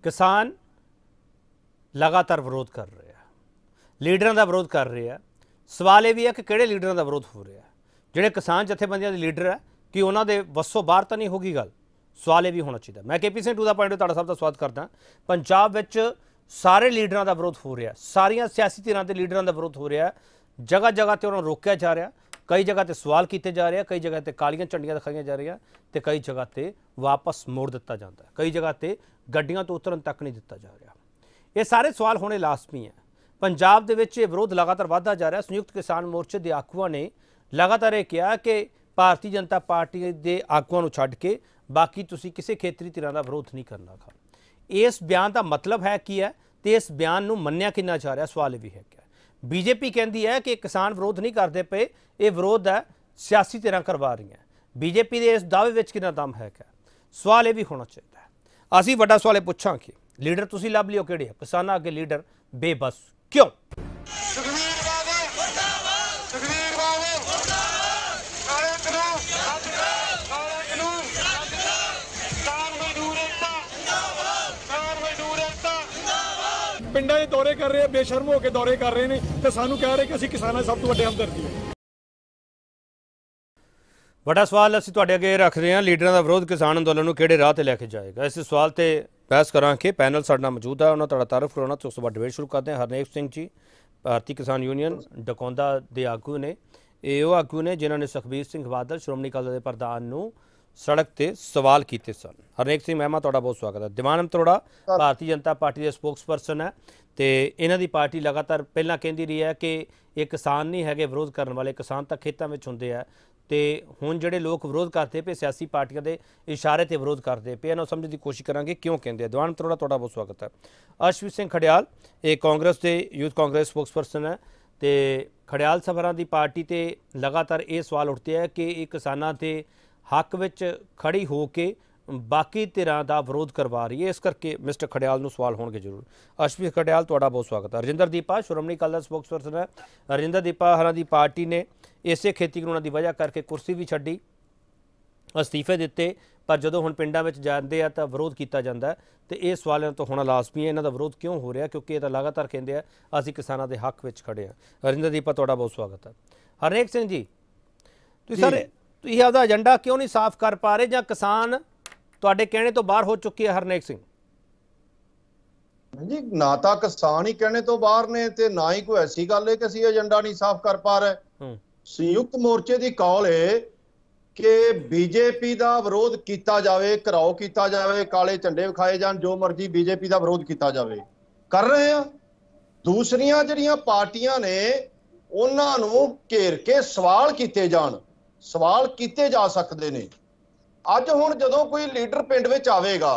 किसान लगातार विरोध कर रहे हैं, लीडर का विरोध कर रहे हैं। सवाल यह भी है कि किहड़े लीडर का विरोध हो रहा है, जिहड़े किसान जथेबंदियां दे लीडर है कि उन्होंने वसों बाहर तो नहीं होगी गल। सवाल यह भी होना चाहिए। मैं KP ਸਿੰਘ 2 ਦਾ पॉइंट ਤੁਹਾਡਾ ਸਭ ਦਾ स्वागत करदा। पंजाब ਵਿੱਚ सारे लीडर का विरोध हो रहा, सारिया सियासी धिरां के लीडर का विरोध हो रहा, जगह जगह पर उन्होंने रोकया जा रहा, कई जगह पर सवाल किए जा रहे, कई जगह पर कालियां झंडियां दिखाई जा रही, तो कई जगह पर वापस मोड़ दिता जाता है, कई जगह पर गड्डियां तो उतरन तक नहीं दिता जा रहा। ये सारे सवाल होने लाजमी है। पंजाब दे विच विरोध लगातार बढ़ता जा रहा। संयुक्त किसान मोर्चे के आगुआं ने लगातार यह कहा कि भारतीय जनता पार्टी के आगुआं नूं छड्ड के बाकी तुसीं किसी खेतरी धिरां दा विरोध नहीं करना। इस बयान का मतलब है की है, तो इस बयान नूं मन्निया कितना जा रहा। सवाल भी है क्या BJP कहती है कि किसान विरोध नहीं करते पे, ये विरोध है सियासी धिरां करवा रही हैं। BJP के इस दावे में कितना दम है क्या, सवाल यह भी होना चाहिए। असीं वड्डा सवाल पुछांगे, लीडर तुसीं लभ लियो किहड़े, किसानां अगे लीडर बेबस क्यों? पिंडां दे दौरे कर रहे हैं, बेशर्म होकर दौरे कर रहे हैं, तो सानू कह रहे कि असीं किसानां सब तो वड्डे हमदर्दी है। बड़ा सवाल असीं तुहाडे अगे रख रहे हैं, लीडरां दा विरोध किसान अंदोलन नूं किहड़े राह ते लैके जाएगा। इस सवाल ते बहस करांगे। पैनल साडे नाल मौजूद है, उन्हां तुहाडा तारुफ कराउणा ते उस तो बाद डिबेट शुरू करते हैं। हरनेक सिंह जी भारतीय किसान यूनियन डकौंदा दे आगू ने, ये आगू ने जिन्हां ने सुखबीर सिंह बादल श्रोमणी अकाली दल दे प्रधान नूं सड़क ते सवाल किए सन। हरनेक सिंह मैमा तुहाडा बहुत स्वागत है। दिवानम तरोड़ा भारतीय जनता पार्टी के स्पोक्सपर्सन है, तो इन्हां दी पार्टी लगातार पहलां कहती रही है कि ये किसान नहीं है विरोध करने वाले, किसान तो खेतों में होंदे है, तो हुण जिहड़े लोग विरोध करते पे सियासी पार्टियां के इशारे ते विरोध करते पे, इन्हां समझने की कोशिश करांगे क्यों कहते हैं। दिवानम तरोड़ा तुहाडा बहुत स्वागत है। अर्शवीर सिंह खड़ियाल ये कांग्रेस के यूथ कांग्रेस स्पोक्सपर्सन है, तो खड़ियाल साहबां दी पार्टी ते लगातार ये सवाल उठते हैं कि ये किसानां ते हक विच खड़ी हो के बाकी धिरां दा विरोध करवा रही है, इस करके मिस्टर खड़ियाल नूं सवाल होणगे जरूर। अर्शवीर खड़ियाल तुहाडा बहुत स्वागत है। रजिंदर दीपा श्रोमणी अकाली दल स्पोक्सपर्सन है। रजिंदर दीपा हरां दी पार्टी ने इसे खेती कानूनां की वजह करके कुर्सी भी छड्डी, अस्तीफे दिते, पर जदों हुण पिंडां विच जांदे आ तां विरोध किया जाता है, तो ये सवाल इन्हां तो होना लाजमी है। इन्हां दा विरोध क्यों हो रहा, क्योंकि ये तो लगातार कहते हैं असीं किसानां दे हक विच खड़े हैं। रजिंदर दीपा तुहाडा बहुत स्वागत है। हरनेक सिंह जी, तुसीं सर तुसीं आपदा एजेंडा क्यों नहीं साफ कर पा रहे, जां किसान तुहाडे कहने तो बाहर हो चुके हैं? हरनेक सिंह जी, ना तो किसान ही कहने तो बाहर ने, ते ना ही कोई ऐसी गल है कि असीं एजेंडा नहीं साफ कर पा रहे। संयुक्त मोर्चे की कॉल है कि BJP का विरोध किया जाए, घराओ किया जाए, काले झंडे विखाए जान, जो मर्जी BJP का विरोध किया जाए, कर रहे हैं। दूसरिया जिहड़ियां पार्टियां ने उन्हां नूं घेर के सवाल किए जान, सवाल किए जा सकते हैं। अज हुण जदों कोई लीडर पिंड विच आवेगा,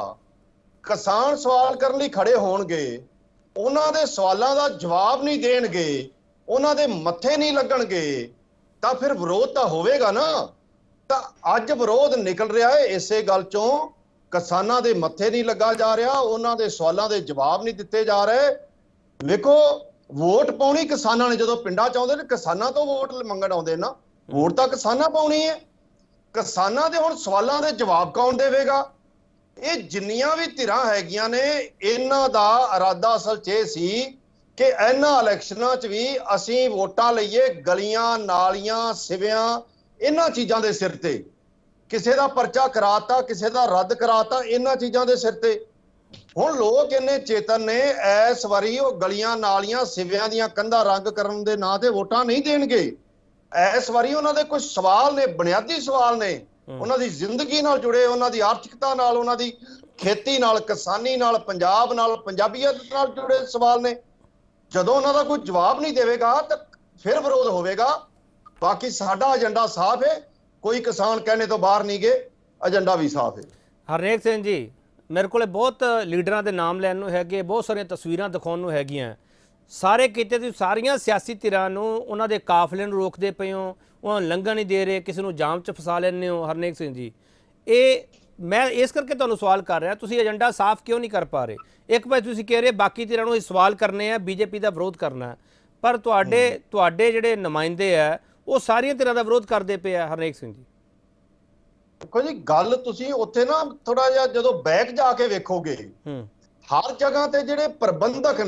किसान सवाल करने लई खड़े होणगे, उन्हां दे सवालों का जवाब नहीं देणगे, उन्हां दे मत्थे नहीं लगणगे, तो फिर विरोध तो होवेगा ना। तो अज विरोध निकल रहा है इसे गल चों, किसानां दे मत्थे नहीं लगा जा रहा, उन्हां दे सवालों के जवाब नहीं दिते जा रहे। देखो, वोट पाउणी किसानां ने, जदों पिंडां च आउंदे ने किसानां तो वोट मंगण आउंदे ना, वोट तो किसानां पाउणी है। किसानां दे हुण सवालों के जवाब कौन देवेगा? ये जिन्नियां भी धिरां हैगियां ने, इन्हां दा इरादा असल च इह सी कि इन्हां इलैक्शनां च भी असीं वोटां लईए गलियां नालियां सिवियां इन्हां चीज़ां दे सिर ते, किसे दा परचा कराता, किसे दा रद्द कराता, इन्हां चीज़ां दे सिर ते। हुण लोक इन्ने चेतन ने, इस वारी वो गलियां नालियां सिवियां दियां कंधां रंग करन दे नां ते वोटां नहीं देणगे। इस वारी उन्हां दे कुछ सवाल ने, बुनियादी सवाल ने, उन्हां दी जिंदगी नाल जुड़े, उन्हां दी आर्थिकता नाल, उन्हां दी खेती नाल, किसानी नाल, पंजाब नाल, पंजाबीयत नाल जुड़े सवाल ने। जदों उन्हां दा कोई जवाब नहीं देवेगा तो फिर विरोध होवेगा। बाकी साडा एजेंडा साफ है, कोई किसान कहने तो बाहर नहीं गए, एजेंडा भी साफ है। हरनेक सिंह जी, मेरे को बहुत लीडरां दे नाम लैण नूं हैगे, बहुत सारियां तस्वीरां दिखाउण नूं हैगीआं, सारे किते तुसीं सारियां सियासी धिरां नूं उन्हां दे काफले नूं रोकदे पए हो, उन्हां नूं लंघण नहीं दे रहे, किसी नूं जाम च फसा लैंदे हो। हरनेक सिंह जी, ये मैं इस करके तुहानूं सवाल कर रहा, तुसीं एजेंडा साफ क्यों नहीं कर पा रहे? एक पासे तुसीं कह रहे बाकी धिरां नूं सवाल करने हैं, BJP का विरोध करना है, पर तुहाडे जिहड़े नुमाइंदे है वो सारियां धिरां दा विरोध करदे पे है। हरनेक सिंह जी, देखो जी, गल तुसीं उत्थे ना थोड़ा जिहा जदों बैक जाके वेखोगे हर जगह ते जिहड़े प्रबंधक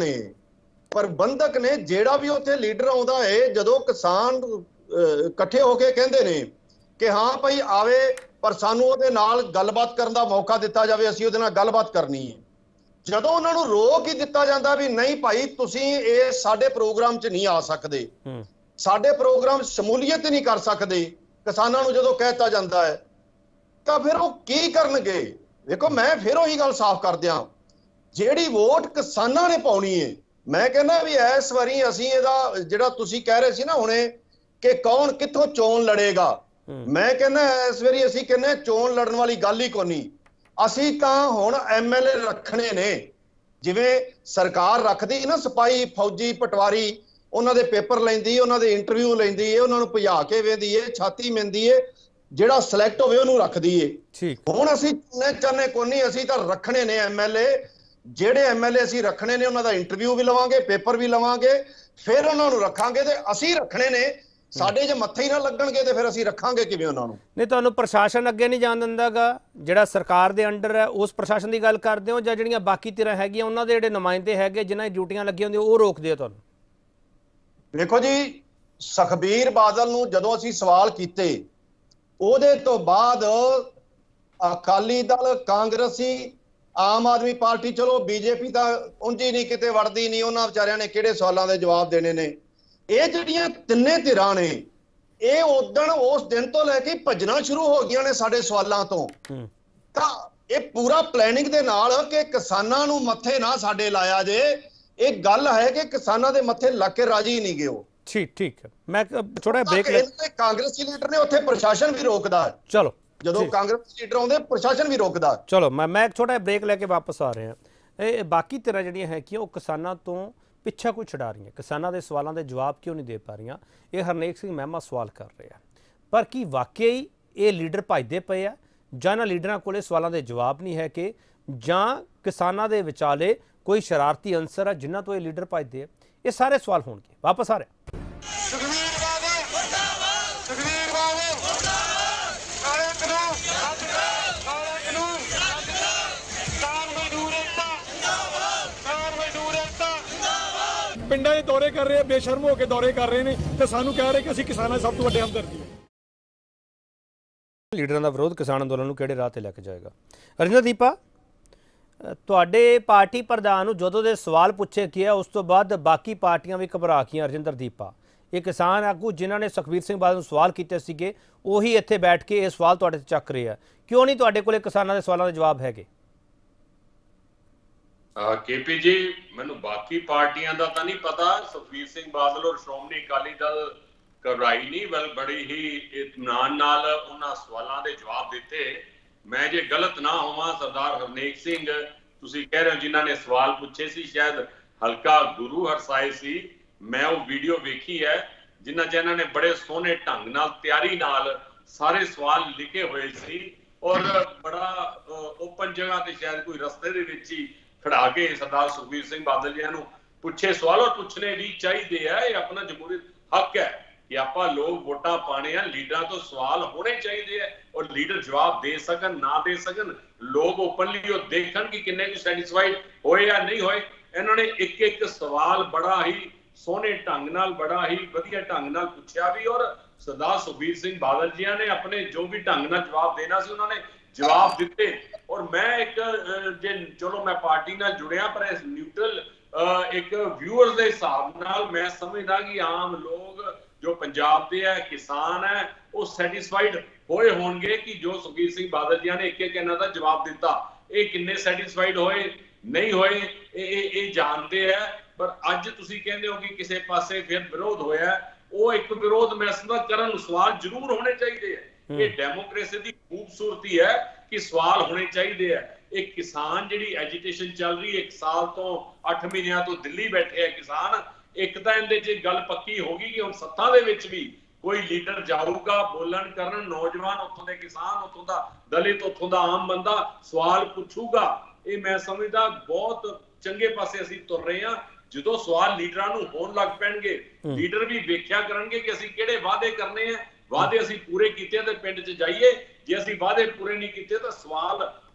ने ਜਿਹੜਾ ਵੀ ਉੱਥੇ ਲੀਡਰ ਆਉਂਦਾ ਏ, ਜਦੋਂ ਕਿਸਾਨ ਇਕੱਠੇ ਹੋ ਕੇ ਕਹਿੰਦੇ ਨੇ ਕਿ ਹਾਂ ਭਾਈ ਆਵੇ ਪਰ ਸਾਨੂੰ ਉਹਦੇ ਨਾਲ ਗੱਲਬਾਤ ਕਰਨ ਦਾ ਮੌਕਾ ਦਿੱਤਾ ਜਾਵੇ, ਅਸੀਂ ਉਹਦੇ ਨਾਲ ਗੱਲਬਾਤ ਕਰਨੀ ਹੈ। ਜਦੋਂ ਉਹਨਾਂ ਨੂੰ ਰੋਕ ਹੀ ਦਿੱਤਾ ਜਾਂਦਾ ਵੀ ਨਹੀਂ ਭਾਈ ਤੁਸੀਂ ਇਹ ਸਾਡੇ ਪ੍ਰੋਗਰਾਮ 'ਚ ਨਹੀਂ ਆ ਸਕਦੇ, ਸਾਡੇ ਪ੍ਰੋਗਰਾਮ ਸ਼ਮੂਲੀਅਤ ਨਹੀਂ ਕਰ ਸਕਦੇ, ਕਿਸਾਨਾਂ ਨੂੰ ਜਦੋਂ ਕਹਿਤਾ ਜਾਂਦਾ ਹੈ ਤਾਂ ਫਿਰ ਉਹ ਕੀ ਕਰਨਗੇ? ਦੇਖੋ ਮੈਂ ਫਿਰ ਉਹੀ ਗੱਲ ਸਾਫ਼ ਕਰ ਦਿਆਂ, ਜਿਹੜੀ ਵੋਟ ਕਿਸਾਨਾਂ ਨੇ ਪਾਉਣੀ ਹੈ, ਮੈਂ ਕਹਿੰਦਾ ਵੀ ਇਸ ਵਾਰੀ ਅਸੀਂ ਇਹਦਾ ਜਿਹੜਾ ਤੁਸੀਂ ਕਹਿ ਰਹੇ ਸੀ ਨਾ ਹੁਣੇ ਕਿ ਕੌਣ ਕਿੱਥੋਂ ਚੋਣ ਲੜੇਗਾ, ਮੈਂ ਕਹਿੰਦਾ ਇਸ ਵਾਰੀ ਅਸੀਂ ਕਹਿੰਦੇ ਚੋਣ ਲੜਨ ਵਾਲੀ ਗੱਲ ਹੀ ਕੋਨੀ। ਅਸੀਂ ਤਾਂ ਹੁਣ ਐਮਐਲਏ ਰੱਖਣੇ ਨੇ, ਜਿਵੇਂ ਸਰਕਾਰ ਰੱਖਦੀ ਨਾ ਸਿਪਾਹੀ ਫੌਜੀ ਪਟਵਾਰੀ, ਉਹਨਾਂ ਦੇ ਪੇਪਰ ਲੈਂਦੀ, ਉਹਨਾਂ ਦੇ ਇੰਟਰਵਿਊ ਲੈਂਦੀ ਹੈ, ਉਹਨਾਂ ਨੂੰ ਭਜਾ ਕੇ ਵੇਂਦੀ ਹੈ, ਛਾਤੀ ਮਿੰਦੀ ਹੈ, ਜਿਹੜਾ ਸਿਲੈਕਟ ਹੋਵੇ ਉਹਨੂੰ ਰੱਖਦੀ ਹੈ। ਹੁਣ ਅਸੀਂ ਚਾਹੁੰਦੇ ਕੋਨੀ, ਅਸੀਂ ਤਾਂ ਰੱਖਣੇ ਨੇ ਐਮਐਲਏ, ਜਿਹੜੇ ਐਮਐਲਏ ਅਸੀਂ ਰੱਖਣੇ ਨੇ ਉਹਨਾਂ ਦਾ ਇੰਟਰਵਿਊ ਵੀ ਲਵਾਂਗੇ, ਪੇਪਰ ਵੀ ਲਵਾਂਗੇ, ਫਿਰ ਉਹਨਾਂ ਨੂੰ ਰੱਖਾਂਗੇ। ਤੇ ਅਸੀਂ ਰੱਖਣੇ ਨੇ, ਸਾਡੇ ਜੇ ਮੱਥੇ ਹੀ ਨਾ ਲੱਗਣਗੇ ਤੇ ਫਿਰ ਅਸੀਂ ਰੱਖਾਂਗੇ ਕਿਵੇਂ ਉਹਨਾਂ ਨੂੰ? ਨਹੀਂ, ਤੁਹਾਨੂੰ ਪ੍ਰਸ਼ਾਸਨ ਅੱਗੇ ਨਹੀਂ ਜਾਣ ਦਿੰਦਾਗਾ, ਜਿਹੜਾ ਸਰਕਾਰ ਦੇ ਅੰਡਰ ਹੈ ਉਸ ਪ੍ਰਸ਼ਾਸਨ ਦੀ ਗੱਲ ਕਰਦੇ ਹੋ, ਜਾਂ ਜਿਹੜੀਆਂ ਬਾਕੀ ਧਿਰਾਂ ਹੈਗੀਆਂ ਉਹਨਾਂ ਦੇ ਜਿਹੜੇ ਨੁਮਾਇੰਦੇ ਹੈਗੇ ਜਿਨ੍ਹਾਂ ਦੀ ਡਿਊਟੀਆਂ ਲੱਗੀਆਂ ਹੁੰਦੀਆਂ ਉਹ ਰੋਕਦੇ ਆ ਤੁਹਾਨੂੰ? ਦੇਖੋ ਜੀ, ਸੁਖਬੀਰ ਬਾਦਲ ਨੂੰ ਜਦੋਂ ਅਸੀਂ ਸਵਾਲ ਕੀਤੇ ਉਹਦੇ ਤੋਂ ਬਾਅਦ ਅਕਾਲੀ ਦਲ, ਕਾਂਗਰਸੀ, ਆਮ ਆਦਮੀ ਪਾਰਟੀ, ਚਲੋ ਬੀਜੇਪੀ ਤਾਂ ਉਂਝ ਹੀ ਨਹੀਂ ਕਿਤੇ ਵੜਦੀ ਨਹੀਂ, ਉਹਨਾਂ ਵਿਚਾਰਿਆਂ ਨੇ ਕਿਹੜੇ ਸਵਾਲਾਂ ਦੇ ਜਵਾਬ ਦੇਣੇ ਨੇ। ਇਹ ਜਿਹੜੀਆਂ ਤਿੰਨੇ ਧਿਰਾਂ ਨੇ ਇਹ ਉਦਣ ਉਸ ਦਿਨ ਤੋਂ ਲੈ ਕੇ ਭੱਜਣਾ ਸ਼ੁਰੂ ਹੋ ਗਈਆਂ ਨੇ ਸਾਡੇ ਸਵਾਲਾਂ ਤੋਂ। ਤਾਂ ਇਹ ਪੂਰਾ ਪਲੈਨਿੰਗ ਦੇ ਨਾਲ ਕਿ ਕਿਸਾਨਾਂ ਨੂੰ ਮੱਥੇ ਨਾ ਸਾਡੇ ਲਾਇਆ ਜੇ, ਇਹ ਗੱਲ ਹੈ ਕਿ ਕਿਸਾਨਾਂ ਦੇ ਮੱਥੇ ਲੱਗ ਕੇ ਰਾਜੀ ਨਹੀਂ ਗਏ ਉਹ। ਠੀਕ ਹੈ, ਮੈਂ ਥੋੜਾ ਬ੍ਰੇਕ ਲੈ। ਕਾਂਗਰਸੀ ਲੀਡਰ ਨੇ ਉੱਥੇ ਪ੍ਰਸ਼ਾਸਨ ਵੀ ਰੋਕਦਾ, ਚਲੋ ਜਦੋਂ ਕਾਂਗਰਸੀ ਲੀਡਰ ਆਉਂਦੇ ਪ੍ਰਸ਼ਾਸਨ ਵੀ ਰੋਕਦਾ। ਚਲੋ ਮੈਂ ਇੱਕ ਛੋਟਾ ਬ੍ਰੇਕ ਲੈ ਕੇ ਵਾਪਸ ਆ ਰਿਹਾ। ਇਹ ਬਾਕੀ ਧਿਰਾਂ ਜਿਹੜੀਆਂ ਹੈਗੀਆਂ ਉਹ ਕਿਸਾਨਾਂ ਤੋਂ ਪਿੱਛਾ ਕੋਈ ਛਡਾ ਰਹੀਆਂ, ਕਿਸਾਨਾਂ ਦੇ ਸਵਾਲਾਂ ਦੇ ਜਵਾਬ ਕਿਉਂ ਨਹੀਂ ਦੇ ਪਾ ਰਹੀਆਂ? ਇਹ ਹਰਨੇਕ ਸਿੰਘ ਮਹਿਮਾ ਸਵਾਲ ਕਰ ਰਿਹਾ, ਪਰ ਕੀ ਵਾਕਿਆ ਹੀ ਇਹ ਲੀਡਰ ਭੱਜਦੇ ਪਏ ਆ, ਜਾਂ ਇਹਨਾਂ ਲੀਡਰਾਂ ਕੋਲੇ ਸਵਾਲਾਂ ਦੇ ਜਵਾਬ ਨਹੀਂ ਹੈ ਕਿ ਜਾਂ ਕਿਸਾਨਾਂ ਦੇ ਵਿਚਾਲੇ ਕੋਈ ਸ਼ਰਾਰਤੀ ਅੰਸਰ ਆ ਜਿਨ੍ਹਾਂ ਤੋਂ ਇਹ ਲੀਡਰ ਭੱਜਦੇ ਆ? ਇਹ ਸਾਰੇ ਸਵਾਲ ਹੋਣਗੇ। ਵਾਪਸ ਆ ਰਿਹਾ। ਪਿੰਡਾਂ ਦੇ ਦੌਰੇ ਕਰ ਰਹੇ ਆ, ਬੇਸ਼ਰਮ ਹੋ ਕੇ ਦੌਰੇ ਕਰ ਰਹੇ ਨੇ ਤੇ ਸਾਨੂੰ ਕਹਿ ਰਹੇ ਕਿ ਅਸੀਂ ਕਿਸਾਨਾਂ ਦੇ ਸਭ ਤੋਂ ਵੱਡੇ ਹਮਦਰਦੀ ਹਾਂ। ਲੀਡਰਾਂ ਦਾ ਵਿਰੋਧ ਕਿਸਾਨ ਅੰਦੋਲਨ ਨੂੰ ਕਿਹੜੇ ਰਾਹ ਤੇ ਲੈ ਕੇ ਜਾਏਗਾ? ਰਜਿੰਦਰਦੀਪਾ, ਤੁਹਾਡੇ ਪਾਰਟੀ ਪ੍ਰਧਾਨ ਨੂੰ ਜਦੋਂ ਦੇ ਸਵਾਲ ਪੁੱਛੇ ਗਿਆ ਉਸ ਤੋਂ ਬਾਅਦ ਬਾਕੀ ਪਾਰਟੀਆਂ ਵੀ ਘਬਰਾ ਗਈਆਂ। ਰਜਿੰਦਰਦੀਪਾ, ਇਹ ਕਿਸਾਨ ਆਗੂ ਜਿਨ੍ਹਾਂ ਨੇ ਸੁਖਬੀਰ ਸਿੰਘ ਬਾਦਲ ਨੂੰ ਸਵਾਲ ਕੀਤੇ ਸੀਗੇ ਉਹੀ ਇੱਥੇ ਬੈਠ ਕੇ ਇਹ ਸਵਾਲ ਤੁਹਾਡੇ ਤੇ ਚੱਕ ਰਹੇ ਆ, ਕਿਉਂ ਨਹੀਂ ਤੁਹਾਡੇ ਕੋਲੇ ਕਿਸਾਨਾਂ ਦੇ ਸਵਾਲਾਂ ਦੇ ਜਵਾਬ ਹੈਗੇ? केपी जी, मैनू बाकी पार्टियां दा तां नहीं पता, सुखबीर सिंह बादल और श्रोमणी अकाली दल घबराई नहीं, बल बड़ी ही इत्मीनान नाल उन्हां सवालां दे जवाब दिते। मैं जे गलत ना होवां, सरदार हरनेक सिंह तुसीं कह रहे हो जिन्हां ने सवाल पूछे सी, शायद हलका गुरु हरसाए सी, मैं वो वीडियो वेखी है जिन्हां च इन्हां ने बड़े सोहने ढंग नाल तैयारी नाल सारे सवाल लिखे हुए सी और बड़ा ओपन जगह ते शायद कोई रस्ते दे विच ही खड़ा के सरदार सुखबीर सिंह बादल जी नूं पुछे सवाल, और पुछने भी चाहिए है, ये अपना जमहूरी हक है कि आपां लोग वोटां पाने हैं, लीडरां तो सवाल होने चाहिए है और लीडर जवाब दे सकन ना दे सकन, लोग ओपनली देखन कि किन्ने को सैटिस्फाइड होए या नहीं होए। इन्होंने एक एक सवाल बड़ा ही सोहने ढंग नाल, बड़ा ही वधिया ढंग नाल पुछया भी, और सरदार सुखबीर सिंह बादल जी ने अपने जो भी ढंग नाल जवाब देना सी उन्होंने जवाब दिते। और मैं एक जे चलो मैं पार्टी नाल जुड़िया पर इस न्यूट्रल एक व्यूअर्स के हिसाब नाल मैं समझदा कि आम लोग जो पंजाब दे है, किसान है, वो सैटिस्फाइड होए होणगे कि जो सुखबीर सिंह बादल जी ने एक एक इन्हां दा जवाब दिता, ये किन्ने सैटिस्फाइड होए नहीं होए ये जानते हैं। पर अज तुसीं कहंदे हो कि किसी पासे फिर विरोध होया, वो एक विरोध मैं समझदा करन सवाल जरूर होने चाहिए है। ये डेमोक्रेसी की खूबसूरती है कि सवाल होने चाहिए है। एक किसान जिहड़ी एजिटेशन चल रही है 1 साल तो 8 महीनों तो दिल्ली बैठे है किसान, एक तो इहदे च गल पक्की होगी कि हुण सत्ता दे विच भी कोई लीडर जाऊगा बोलन करन, नौजवान उत्थों दे किसान, उत्थों दा दलित, उत्थों दा आम बंदा सवाल पुछूगा। ये मैं समझदा बहुत चंगे पासे असीं तुर रहे हां। ਜਦੋਂ सवाल लीडरां नूं होण लग पैणगे, लीडर भी वेख्या करनगे कि असीं किहड़े वादे करने हैं, वादे असीं पूरे कीते ते पिंड 'ਚ जाइए, जे असीं वादे पूरे नहीं कीते तो सवाल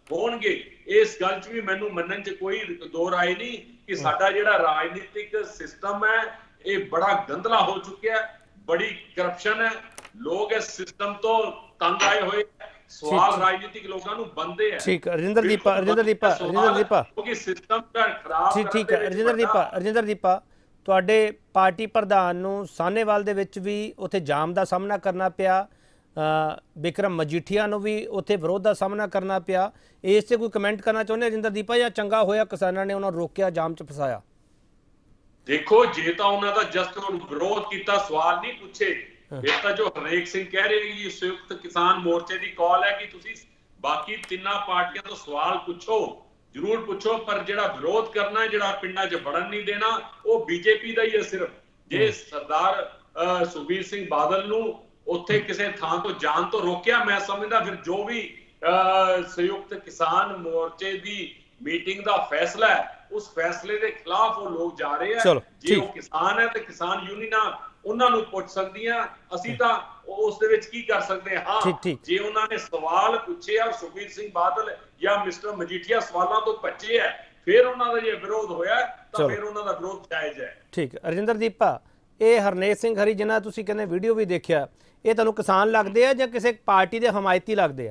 ਹੋਣਗੇ। ਇਸ ਗੱਲ 'ਚ ਵੀ ਮੈਨੂੰ ਮੰਨਣ 'ਚ ਕੋਈ ਦੋ ਰਾਏ ਨਹੀਂ ਕਿ ਸਾਡਾ ਜਿਹੜਾ ਰਾਜਨੀਤਿਕ ਸਿਸਟਮ ਹੈ ਇਹ ਬੜਾ ਗੰਦਲਾ ਹੋ ਚੁੱਕਿਆ, ਬੜੀ ਕਰਪਸ਼ਨ ਹੈ, ਲੋਕ ਇਸ ਸਿਸਟਮ ਤੋਂ ਤੰਗ ਆਏ ਹੋਏ। ਸਵਾਲ ਰਾਜਨੀਤਿਕ ਲੋਕਾਂ ਨੂੰ ਬੰਦੇ ਹੈ। ਠੀਕ ਰਜਿੰਦਰਦੀਪਾ ਕਿਉਂਕਿ ਸਿਸਟਮ ਦਾ ਖਰਾਬ ਠੀਕ ਹੈ ਰਜਿੰਦਰਦੀਪਾ ਤੁਹਾਡੇ ਪਾਰਟੀ ਪ੍ਰਧਾਨ ਨੂੰ ਸਾਹਨੇਵਾਲ ਦੇ ਵਿੱਚ ਵੀ ਉੱਥੇ ਜਾਮ ਦਾ ਸਾਹਮਣਾ ਕਰਨਾ ਪਿਆ, ਬਿਕਰਮ ਮਜੀਠੀਆ ਨੂੰ ਵੀ ਉੱਥੇ ਵਿਰੋਧ ਦਾ ਸਾਹਮਣਾ ਕਰਨਾ ਪਿਆ। ਇਸ 'ਤੇ ਕੋਈ ਕਮੈਂਟ ਕਰਨਾ ਚਾਹੁੰਦੇ ਰਜਿੰਦਰਦੀਪਾ, ਜਾਂ ਚੰਗਾ ਹੋਇਆ ਕਿਸਾਨਾਂ ਨੇ ਉਹਨਾਂ ਨੂੰ ਰੋਕਿਆ, ਜਾਮ 'ਚ ਫਸਾਇਆ? ਦੇਖੋ, ਜੇ ਤਾਂ ਉਹਨਾਂ ਦਾ ਜਸਟ ਵਿਰੋਧ ਕੀਤਾ, ਸਵਾਲ ਨਹੀਂ ਪੁੱਛੇ, ਇਹ ਤਾਂ ਜੋ ਹਰਨੇਕ ਸਿੰਘ ਕਹਿ ਰਹੇ ਕਿ ਸੰਯੁਕਤ ਕਿਸਾਨ ਮੋਰਚੇ ਦੀ ਕਾਲ ਹੈ ਕਿ ਤੁਸੀਂ ਬਾਕੀ ਤਿੰਨਾਂ ਪਾਰਟੀਆਂ ਤੋਂ ਸਵਾਲ ਪੁੱਛੋ, ਜ਼ਰੂਰ ਪੁੱਛੋ, ਪਰ ਜਿਹੜਾ ਵਿਰੋਧ ਕਰਨਾ ਹੈ, ਜਿਹੜਾ ਪਿੰਡਾਂ 'ਚ ਵੜਨ ਨਹੀਂ ਦੇਣਾ, ਉਹ ਬੀਜੇਪੀ ਦਾ ਹੀ ਹੈ ਸਿਰਫ। ਜੇ ਸਰਦਾਰ ਸੁਖਬੀਰ ਸਿੰਘ ਬਾਦਲ ਨੂੰ ਉੱਥੇ ਕਿਸੇ ਥਾਂ ਤੋਂ ਜਾਣ ਤੋਂ ਰੋਕਿਆ, ਮੈਂ ਸਮਝਦਾ ਫਿਰ ਜੋ ਵੀ ਸੰਯੁਕਤ ਕਿਸਾਨ ਮੋਰਚੇ ਦੀ ਮੀਟਿੰਗ ਦਾ ਫੈਸਲਾ ਹੈ, ਉਸ ਫੈਸਲੇ ਦੇ ਖਿਲਾਫ ਉਹ ਲੋਕ ਜਾ ਰਹੇ ਆ। ਜੇ ਉਹ ਕਿਸਾਨ ਹੈ ਤੇ ਕਿਸਾਨ ਯੂਨੀਅਨਾਂ ਉਹਨਾਂ ਨੂੰ ਪੁੱਛ ਸਕਦੀਆਂ, ਅਸੀਂ ਤਾਂ ਉਸ ਦੇ ਵਿੱਚ ਕੀ ਕਰ ਸਕਦੇ ਹਾਂ। ਜੇ ਉਹਨਾਂ ਨੇ ਸਵਾਲ ਪੁੱਛੇ ਆ, ਸੁਖਬੀਰ ਸਿੰਘ ਬਾਦਲ ਜਾਂ ਮਿਸਟਰ ਮਜੀਠੀਆ ਸਵਾਲਾਂ ਤੋਂ ਭੱਜੇ ਹੈ, ਫਿਰ ਉਹਨਾਂ ਦਾ ਜੇ ਵਿਰੋਧ ਹੋਇਆ ਤਾਂ ਫਿਰ ਉਹਨਾਂ ਦਾ ਵਿਰੋਧ ਜਾਇਜ਼ ਹੈ। ਠੀਕ। ਰਜਿੰਦਰਦੀਪਾ, ਇਹ ਹਰਨੇਕ ਸਿੰਘ ਹਰੀ ਜਿਨ੍ਹਾਂ ਤੁਸੀਂ ਕਹਿੰਦੇ ਵੀਡੀਓ ਵੀ ਦੇਖਿਆ, ਇਹ ਤੁਹਾਨੂੰ ਕਿਸਾਨ ਲੱਗਦੇ ਆ ਜਾਂ ਕਿਸੇ ਪਾਰਟੀ ਦੇ ਹਮਾਇਤੀ ਲੱਗਦੇ ਆ?